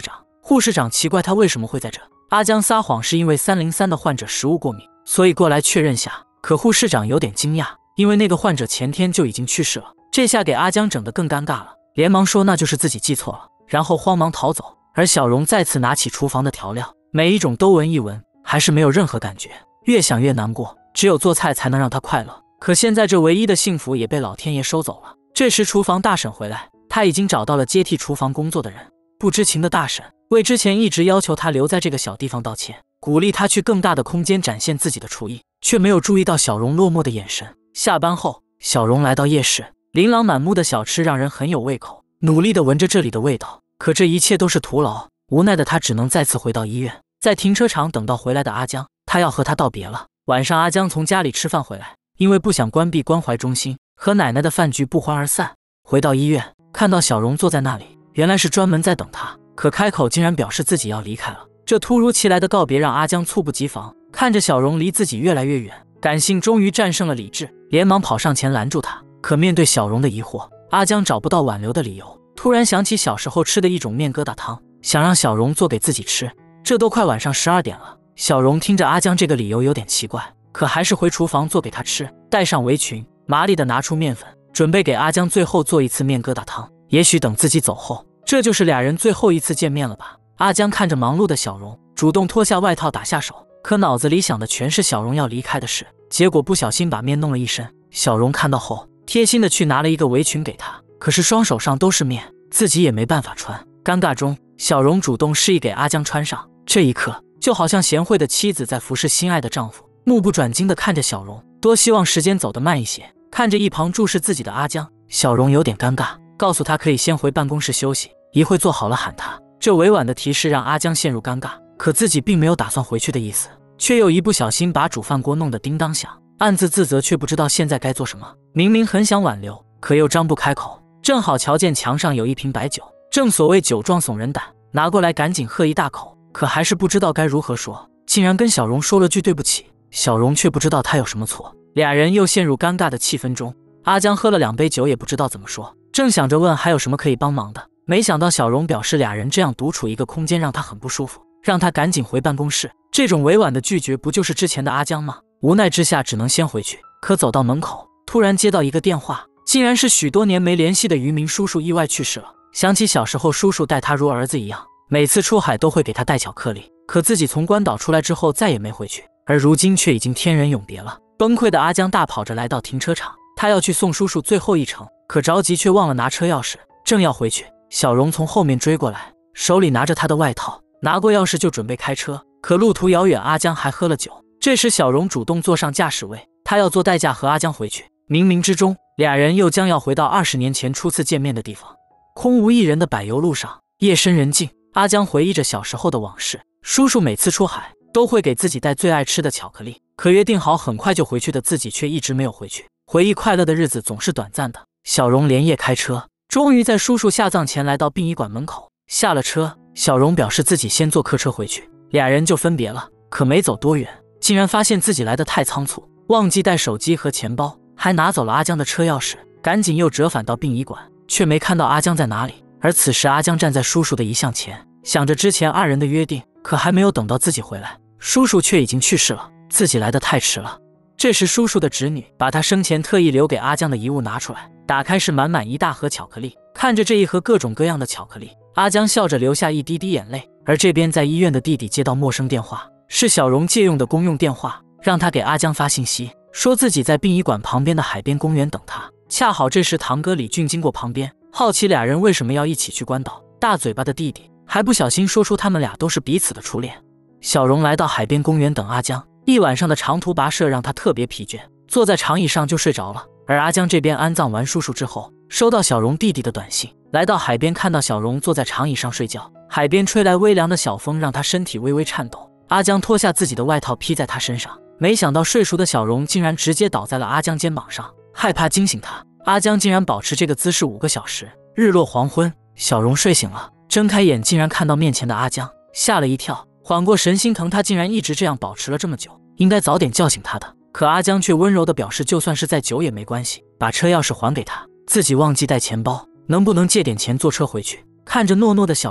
[SPEAKER 1] 护士长奇怪他为什么会在这。阿江撒谎是因为303的患者食物过敏，所以过来确认下。可护士长有点惊讶，因为那个患者前天就已经去世了。这下给阿江整得更尴尬了，连忙说那就是自己记错了，然后慌忙逃走。而小荣再次拿起厨房的调料，每一种都闻一闻，还是没有任何感觉。越想越难过，只有做菜才能让他快乐。可现在这唯一的幸福也被老天爷收走了。这时厨房大婶回来，他已经找到了接替厨房工作的人。不知情的大婶为之前一直要求他留在这个小地方道歉，鼓励他去更大的空间展现自己的厨艺，却没有注意到小荣落寞的眼神。下班后，小荣来到夜市，琳琅满目的小吃让人很有胃口，努力地闻着这里的味道，可这一切都是徒劳。无奈的他只能再次回到医院，在停车场等到回来的阿江，他要和他道别了。晚上阿江从家里吃饭回来，因为不想关闭关怀中心，和奶奶的饭局不欢而散。回到医院，看到小荣坐在那里，原来是专门在等他，可开口竟然表示自己要离开了。这突如其来的告别让阿江猝不及防，看着小荣离自己越来越远，感性终于战胜了理智，连忙跑上前拦住他。可面对小荣的疑惑，阿江找不到挽留的理由，突然想起小时候吃的一种面疙瘩汤，想让小荣做给自己吃。这都快晚上12点了，小荣听着阿江这个理由有点奇怪，可还是回厨房做给他吃，戴上围裙，麻利地拿出面粉，准备给阿江最后做一次面疙瘩汤。也许等自己走后，这就是俩人最后一次见面了吧。阿江看着忙碌的小荣，主动脱下外套打下手，可脑子里想的全是小荣要离开的事，结果不小心把面弄了一身。小荣看到后，贴心的去拿了一个围裙给他，可是双手上都是面，自己也没办法穿。尴尬中，小荣主动示意给阿江穿上。这一刻，就好像贤惠的妻子在服侍心爱的丈夫，目不转睛地看着小荣，多希望时间走得慢一些。看着一旁注视自己的阿江，小荣有点尴尬，告诉他可以先回办公室休息，一会做好了喊他。这委婉的提示让阿江陷入尴尬，可自己并没有打算回去的意思，却又一不小心把煮饭锅弄得叮当响，暗自自责，却不知道现在该做什么。明明很想挽留，可又张不开口。正好瞧见墙上有一瓶白酒，正所谓酒壮怂人胆，拿过来赶紧喝一大口，可还是不知道该如何说，竟然跟小荣说了句对不起。小荣却不知道他有什么错，俩人又陷入尴尬的气氛中。阿江喝了2杯酒也不知道怎么说，正想着问还有什么可以帮忙的，没想到小荣表示俩人这样独处一个空间让他很不舒服，让他赶紧回办公室。这种委婉的拒绝不就是之前的阿江吗？无奈之下只能先回去，可走到门口，突然接到一个电话，竟然是许多年没联系的渔民叔叔意外去世了。想起小时候叔叔待他如儿子一样，每次出海都会给他带巧克力，可自己从关岛出来之后再也没回去，而如今却已经天人永别了。崩溃的阿江大跑着来到停车场，他要去送叔叔最后一程，可着急却忘了拿车钥匙，正要回去，小荣从后面追过来，手里拿着他的外套，拿过钥匙就准备开车，可路途遥远，阿江还喝了酒。这时小荣主动坐上驾驶位，他要坐代驾和阿江回去。冥冥之中，俩人又将要回到20年前初次见面的地方。空无一人的柏油路上，夜深人静，阿江回忆着小时候的往事。叔叔每次出海都会给自己带最爱吃的巧克力，可约定好很快就回去的自己却一直没有回去。回忆快乐的日子总是短暂的，小荣连夜开车，终于在叔叔下葬前来到殡仪馆门口。下了车，小荣表示自己先坐客车回去，俩人就分别了。可没走多远，竟然发现自己来得太仓促，忘记带手机和钱包，还拿走了阿江的车钥匙，赶紧又折返到殡仪馆，却没看到阿江在哪里。而此时阿江站在叔叔的遗像前，想着之前2人的约定，可还没有等到自己回来，叔叔却已经去世了，自己来得太迟了。这时叔叔的侄女把他生前特意留给阿江的遗物拿出来，打开是满满一大盒巧克力。看着这一盒各种各样的巧克力，阿江笑着流下一滴滴眼泪。而这边在医院的弟弟接到陌生电话，是小荣借用的公用电话，让他给阿江发信息，说自己在殡仪馆旁边的海边公园等他。恰好这时堂哥李俊经过旁边，好奇俩人为什么要一起去关岛。大嘴巴的弟弟还不小心说出他们俩都是彼此的初恋。小荣来到海边公园等阿江，一晚上的长途跋涉让他特别疲倦，坐在长椅上就睡着了。而阿江这边安葬完叔叔之后，收到小荣弟弟的短信，来到海边看到小荣坐在长椅上睡觉，海边吹来微凉的小风，让他身体微微颤抖。阿江脱下自己的外套披在他身上，没想到睡熟的小荣竟然直接倒在了阿江肩膀上，害怕惊醒他，阿江竟然保持这个姿势5个小时。日落黄昏，小荣睡醒了，睁开眼竟然看到面前的阿江，吓了一跳，缓过神，心疼他竟然一直这样保持了这么久，应该早点叫醒他的。可阿江却温柔地表示就算是再久也没关系，把车钥匙还给他，自己忘记带钱包，能不能借点钱坐车回去。看着诺诺的小荣，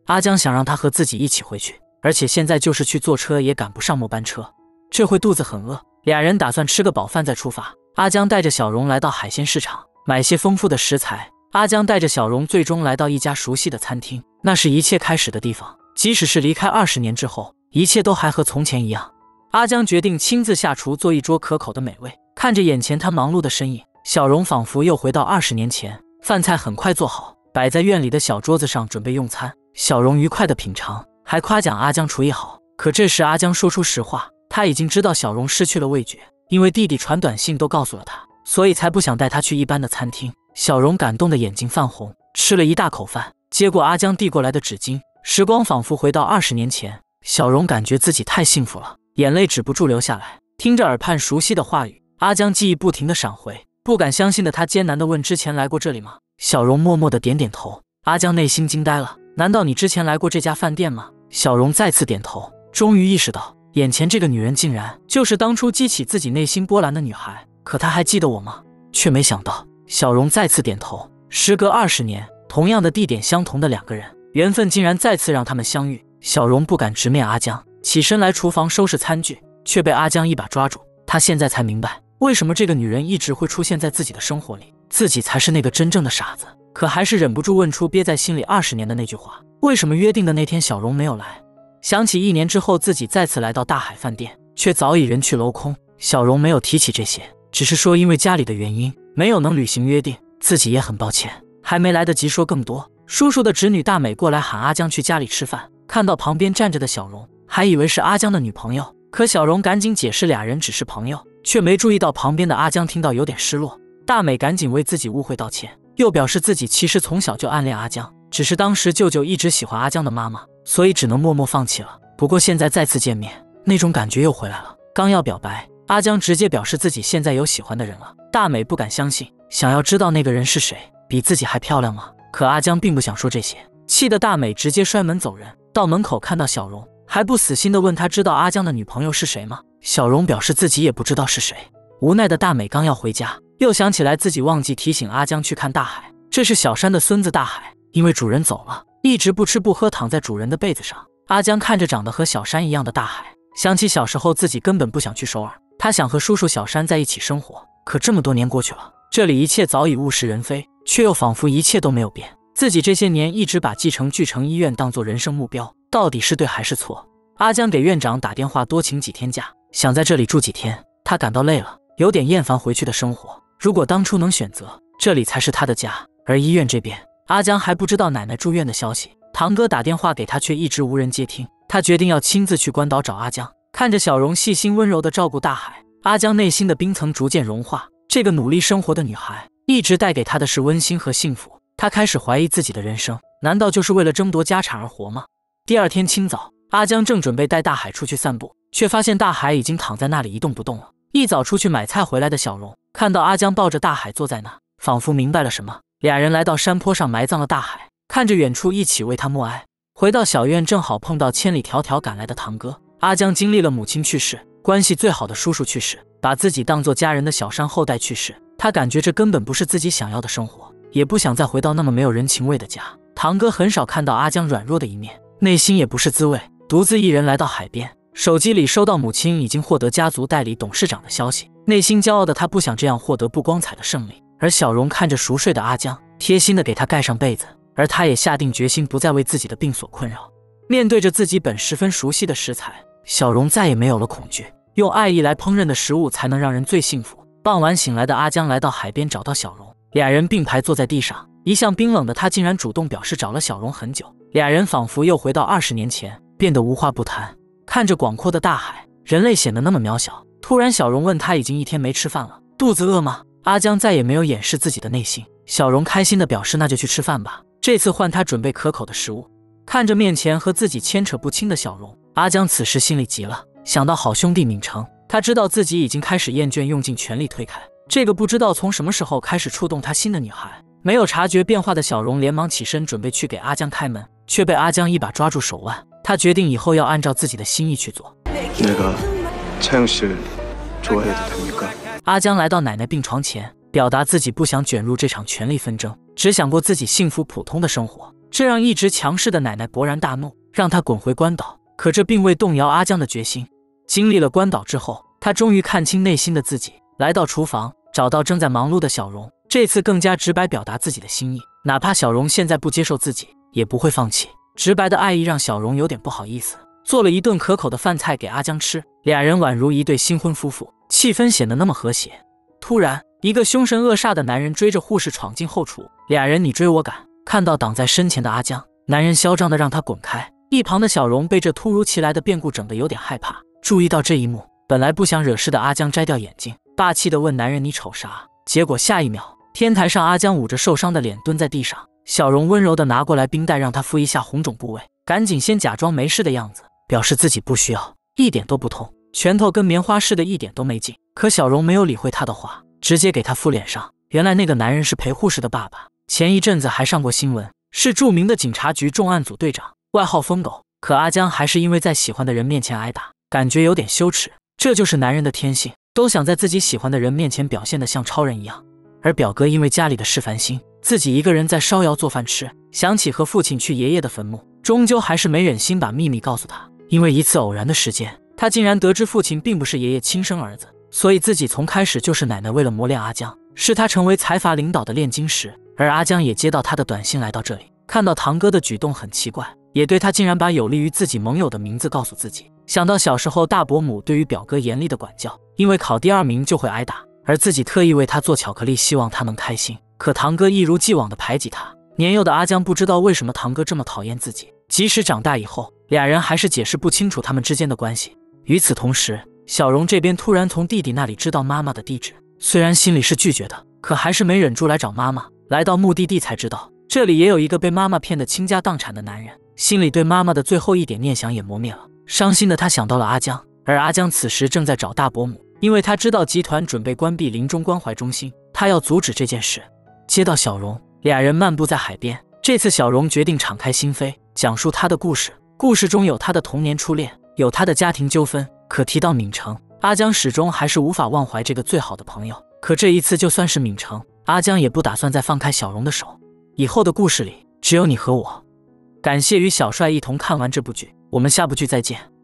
[SPEAKER 1] 阿江想让他和自己一起回去，而且现在就是去坐车也赶不上末班车，这会肚子很饿。俩人打算吃个饱饭再出发。阿江带着小荣来到海鲜市场，买些丰富的食材。阿江带着小荣最终来到一家熟悉的餐厅，那是一切开始的地方。即使是离开20年之后，一切都还和从前一样。阿江决定亲自下厨做一桌可口的美味。看着眼前他忙碌的身影，小荣仿佛又回到20年前。饭菜很快做好，摆在院里的小桌子上准备用餐。小荣愉快地品尝，还夸奖阿江厨艺好。可这时阿江说出实话，他已经知道小荣失去了味觉，因为弟弟传短信都告诉了他，所以才不想带他去一般的餐厅。小荣感动的眼睛泛红，吃了一大口饭，接过阿江递过来的纸巾。时光仿佛回到20年前，小荣感觉自己太幸福了，眼泪止不住流下来。听着耳畔熟悉的话语，阿江记忆不停地闪回，不敢相信的他艰难地问：之前来过这里吗？小荣默默地点点头。阿江内心惊呆了，难道你之前来过这家饭店吗？小荣再次点头，终于意识到眼前这个女人竟然就是当初激起自己内心波澜的女孩。可她还记得我吗？却没想到小荣再次点头。时隔20年，同样的地点，相同的两个人，缘分竟然再次让他们相遇。小荣不敢直面阿江，起身来厨房收拾餐具，却被阿江一把抓住。他现在才明白，为什么这个女人一直会出现在自己的生活里，自己才是那个真正的傻子。可还是忍不住问出憋在心里20年的那句话：为什么约定的那天小荣没有来？想起1年之后自己再次来到大海饭店，却早已人去楼空。小荣没有提起这些，只是说因为家里的原因没有能履行约定，自己也很抱歉。还没来得及说更多，叔叔的侄女大美过来喊阿江去家里吃饭，看到旁边站着的小荣，还以为是阿江的女朋友。可小荣赶紧解释俩人只是朋友，却没注意到旁边的阿江听到有点失落。大美赶紧为自己误会道歉，又表示自己其实从小就暗恋阿江，只是当时舅舅一直喜欢阿江的妈妈，所以只能默默放弃了。不过现在再次见面，那种感觉又回来了。刚要表白，阿江直接表示自己现在有喜欢的人了。大美不敢相信，想要知道那个人是谁，比自己还漂亮吗？可阿江并不想说这些，气得大美直接摔门走人。到门口看到小荣，还不死心地问他知道阿江的女朋友是谁吗？小荣表示自己也不知道是谁。无奈的大美刚要回家，又想起来自己忘记提醒阿江去看大海。这是小山的孙子大海，因为主人走了，一直不吃不喝躺在主人的被子上。阿江看着长得和小山一样的大海，想起小时候自己根本不想去首尔，他想和叔叔小山在一起生活。可这么多年过去了，这里一切早已物是人非，却又仿佛一切都没有变。自己这些年一直把继承巨城医院当作人生目标，到底是对还是错？阿江给院长打电话多请几天假，想在这里住几天。他感到累了，有点厌烦回去的生活。如果当初能选择，这里才是他的家。而医院这边，阿江还不知道奶奶住院的消息，堂哥打电话给他却一直无人接听。他决定要亲自去关岛找阿江。看着小荣细心温柔地照顾大海，阿江内心的冰层逐渐融化。这个努力生活的女孩，一直带给他的是温馨和幸福。他开始怀疑自己的人生，难道就是为了争夺家产而活吗？第二天清早，阿江正准备带大海出去散步，却发现大海已经躺在那里一动不动了。一早出去买菜回来的小荣，看到阿江抱着大海坐在那，仿佛明白了什么。俩人来到山坡上埋葬了大海，看着远处一起为他默哀。回到小院，正好碰到千里迢迢赶来的堂哥。阿江经历了母亲去世，关系最好的叔叔去世，把自己当作家人的小山后代去世。他感觉这根本不是自己想要的生活，也不想再回到那么没有人情味的家。堂哥很少看到阿江软弱的一面，内心也不是滋味。独自一人来到海边，手机里收到母亲已经获得家族代理董事长的消息，内心骄傲的他不想这样获得不光彩的胜利。而小荣看着熟睡的阿江，贴心的给他盖上被子，而他也下定决心不再为自己的病所困扰。面对着自己本十分熟悉的食材，小荣再也没有了恐惧。用爱意来烹饪的食物才能让人最幸福。傍晚醒来的阿江来到海边找到小荣，俩人并排坐在地上。一向冰冷的他竟然主动表示找了小荣很久，俩人仿佛又回到20年前，变得无话不谈。看着广阔的大海，人类显得那么渺小。突然小荣问他已经1天没吃饭了，肚子饿吗？阿江再也没有掩饰自己的内心。小荣开心地表示那就去吃饭吧，这次换他准备可口的食物。看着面前和自己牵扯不清的小荣，阿江此时心里急了，想到好兄弟闵成，他知道自己已经开始厌倦，用尽全力推开这个不知道从什么时候开始触动他心的女孩。没有察觉变化的小荣连忙起身准备去给阿江开门，却被阿江一把抓住手腕。他决定以后要按照自己的心意去做。阿江来到奶奶病床前，表达自己不想卷入这场权力纷争，只想过自己幸福普通的生活。 这让一直强势的奶奶勃然大怒，让他滚回关岛。可这并未动摇阿江的决心。经历了关岛之后，他终于看清内心的自己，来到厨房，找到正在忙碌的小荣，这次更加直白表达自己的心意，哪怕小荣现在不接受自己，也不会放弃。直白的爱意让小荣有点不好意思，做了一顿可口的饭菜给阿江吃，俩人宛如一对新婚夫妇，气氛显得那么和谐。突然，一个凶神恶煞的男人追着护士闯进后厨，俩人你追我赶，看到挡在身前的阿江，男人嚣张的让他滚开。一旁的小荣被这突如其来的变故整得有点害怕，注意到这一幕，本来不想惹事的阿江摘掉眼镜，霸气地问男人你瞅啥？结果下一秒，天台上阿江捂着受伤的脸蹲在地上，小荣温柔地拿过来冰袋让他敷一下红肿部位，赶紧先假装没事的样子，表示自己不需要，一点都不痛，拳头跟棉花似的，一点都没劲。可小荣没有理会他的话，直接给他敷脸上。原来那个男人是陪护士的爸爸，前一阵子还上过新闻，是著名的警察局重案组队长，外号疯狗。可阿江还是因为在喜欢的人面前挨打，感觉有点羞耻。这就是男人的天性，都想在自己喜欢的人面前表现得像超人一样。而表哥因为家里的事烦心，自己一个人在烧窑做饭吃，想起和父亲去爷爷的坟墓，终究还是没忍心把秘密告诉他。因为一次偶然的事件，他竟然得知父亲并不是爷爷亲生儿子，所以自己从开始就是奶奶为了磨练阿江，是他成为财阀领导的炼金石。而阿江也接到他的短信来到这里，看到堂哥的举动很奇怪，也对他竟然把有利于自己盟友的名字告诉自己。想到小时候大伯母对于表哥严厉的管教，因为考第2名就会挨打，而自己特意为他做巧克力，希望他能开心。可堂哥一如既往的排挤他。年幼的阿江不知道为什么堂哥这么讨厌自己，即使长大以后，俩人还是解释不清楚他们之间的关系。与此同时，小荣这边突然从弟弟那里知道妈妈的地址，虽然心里是拒绝的，可还是没忍住来找妈妈。来到目的地才知道，这里也有一个被妈妈骗得倾家荡产的男人，心里对妈妈的最后一点念想也磨灭了。伤心的他想到了阿江，而阿江此时正在找大伯母，因为他知道集团准备关闭临终关怀中心，他要阻止这件事。接到小荣，俩人漫步在海边，这次小荣决定敞开心扉，讲述他的故事。故事中有他的童年初恋，有他的家庭纠纷，可提到闵成，阿江始终还是无法忘怀这个最好的朋友。可这一次就算是闵成，阿江也不打算再放开小荣的手。以后的故事里只有你和我。感谢与小帅一同看完这部剧，我们下部剧再见。